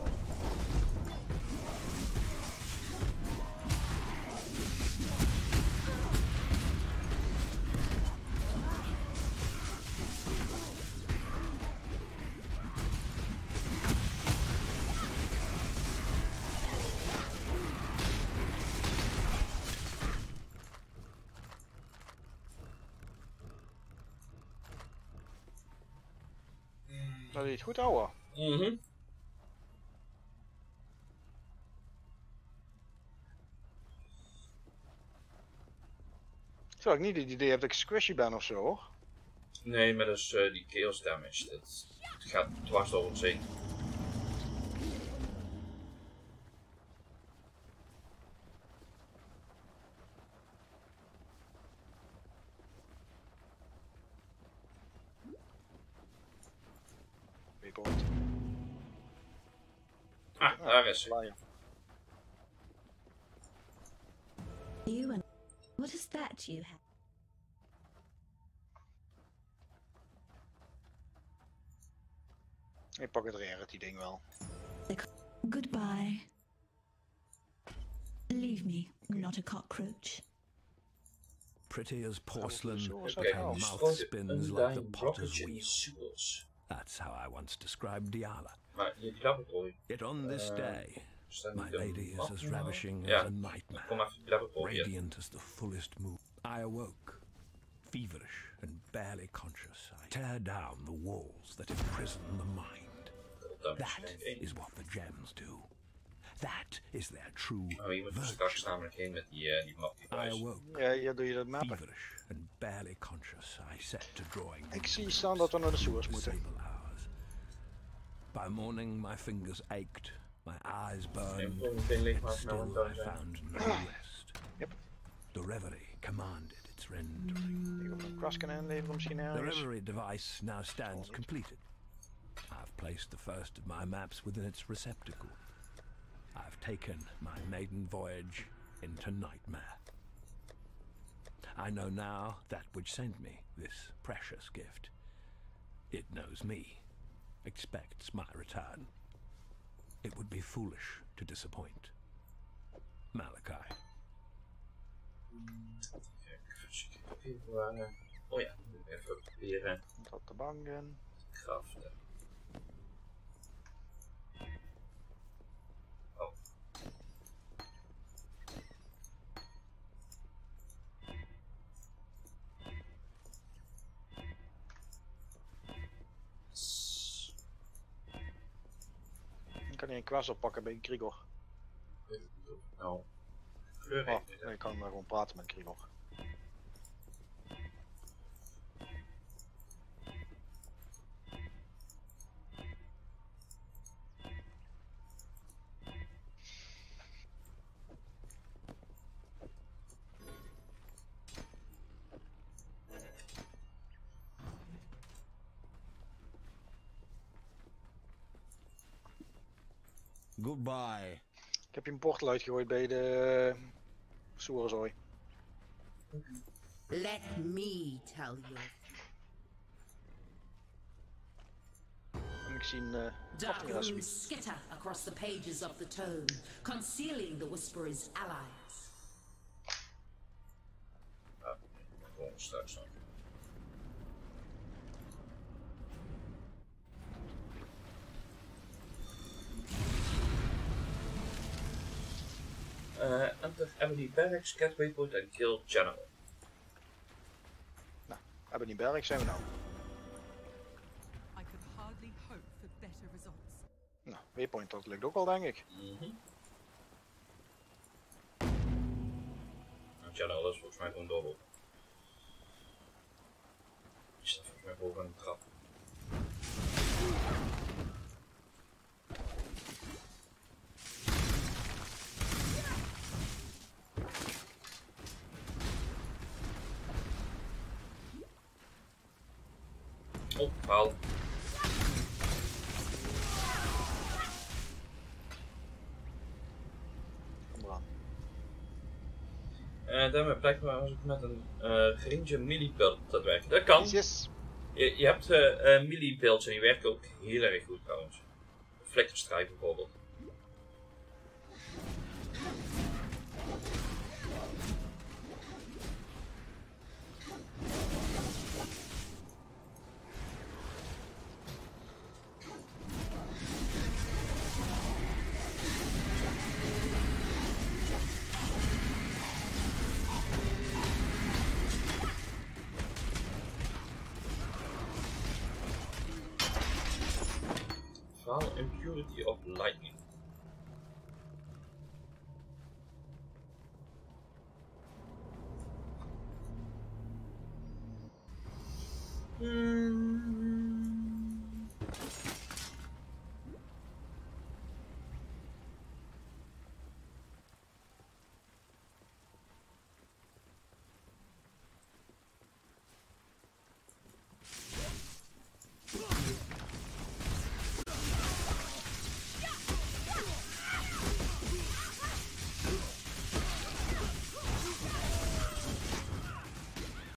Dat is goed, ouwe. Zo, ik niet het idee heb dat ik squishy ben of zo, hoor. Nee, maar dat is die chaos damage. Dat gaat dwars door het zee. Ah, daar is ze. You and what is that you have? Ik pak het rarity ding wel. Goodbye. Leave me, not a cockroach. Pretty as porcelain, Okay, but her mouth spins like the potter's wheel. Sewers. That's how I once described Diala. Maar je laboratory. Yet on this day, my lady is as ravishing Ja, as a nightmare, kom even laboratory. radiant as the fullest moon. I awoke, feverish and barely conscious. I tear down the walls that imprison the mind. That is what the gems do. That is their true virtue. I awoke, feverish and barely conscious. I set to drawing. Ik zie staan dat we naar de sewers moeten. By morning, my fingers ached, my eyes burned, yet still I found no rest. The reverie commanded its rendering. The reverie device now stands completed. I've placed the first of my maps within its receptacle. I've taken my maiden voyage into Nightmare. I know now that which sent me this precious gift. It knows me, expects my return. It would be foolish to disappoint. Malachi. Oh ja, even proberen. Tot de banken. Kraften. Oh. Kan hij een quest oppakken bij Grigor? Nou, oh, nee, ik kan maar gewoon praten met Grigor. Goodbye. Ik heb je een portal uitgegooid bij de Soerezooi. Let me tell you. En ik zie dark runes skitter across the pages of the tome, concealing the Whisperer's allies. Gewoon straks nog. Enter Ebony Barracks, get Waypoint and kill General. Nou, Ebony Barracks zijn we nou. I could hardly hope for better results. Nou, Waypoint, dat lukt ook wel, denk ik. General is volgens mij gewoon dobbel. Die staat volgens mij boven aan de trap. Oh, haal. Kom eraan. Daarmee blijkbaar was ik met een geringe melee-build dat werkt. Dat kan. Yes. Je hebt melee-builds en die werken ook heel erg goed trouwens. Flikkerstrijd bijvoorbeeld. Impurity of lightning.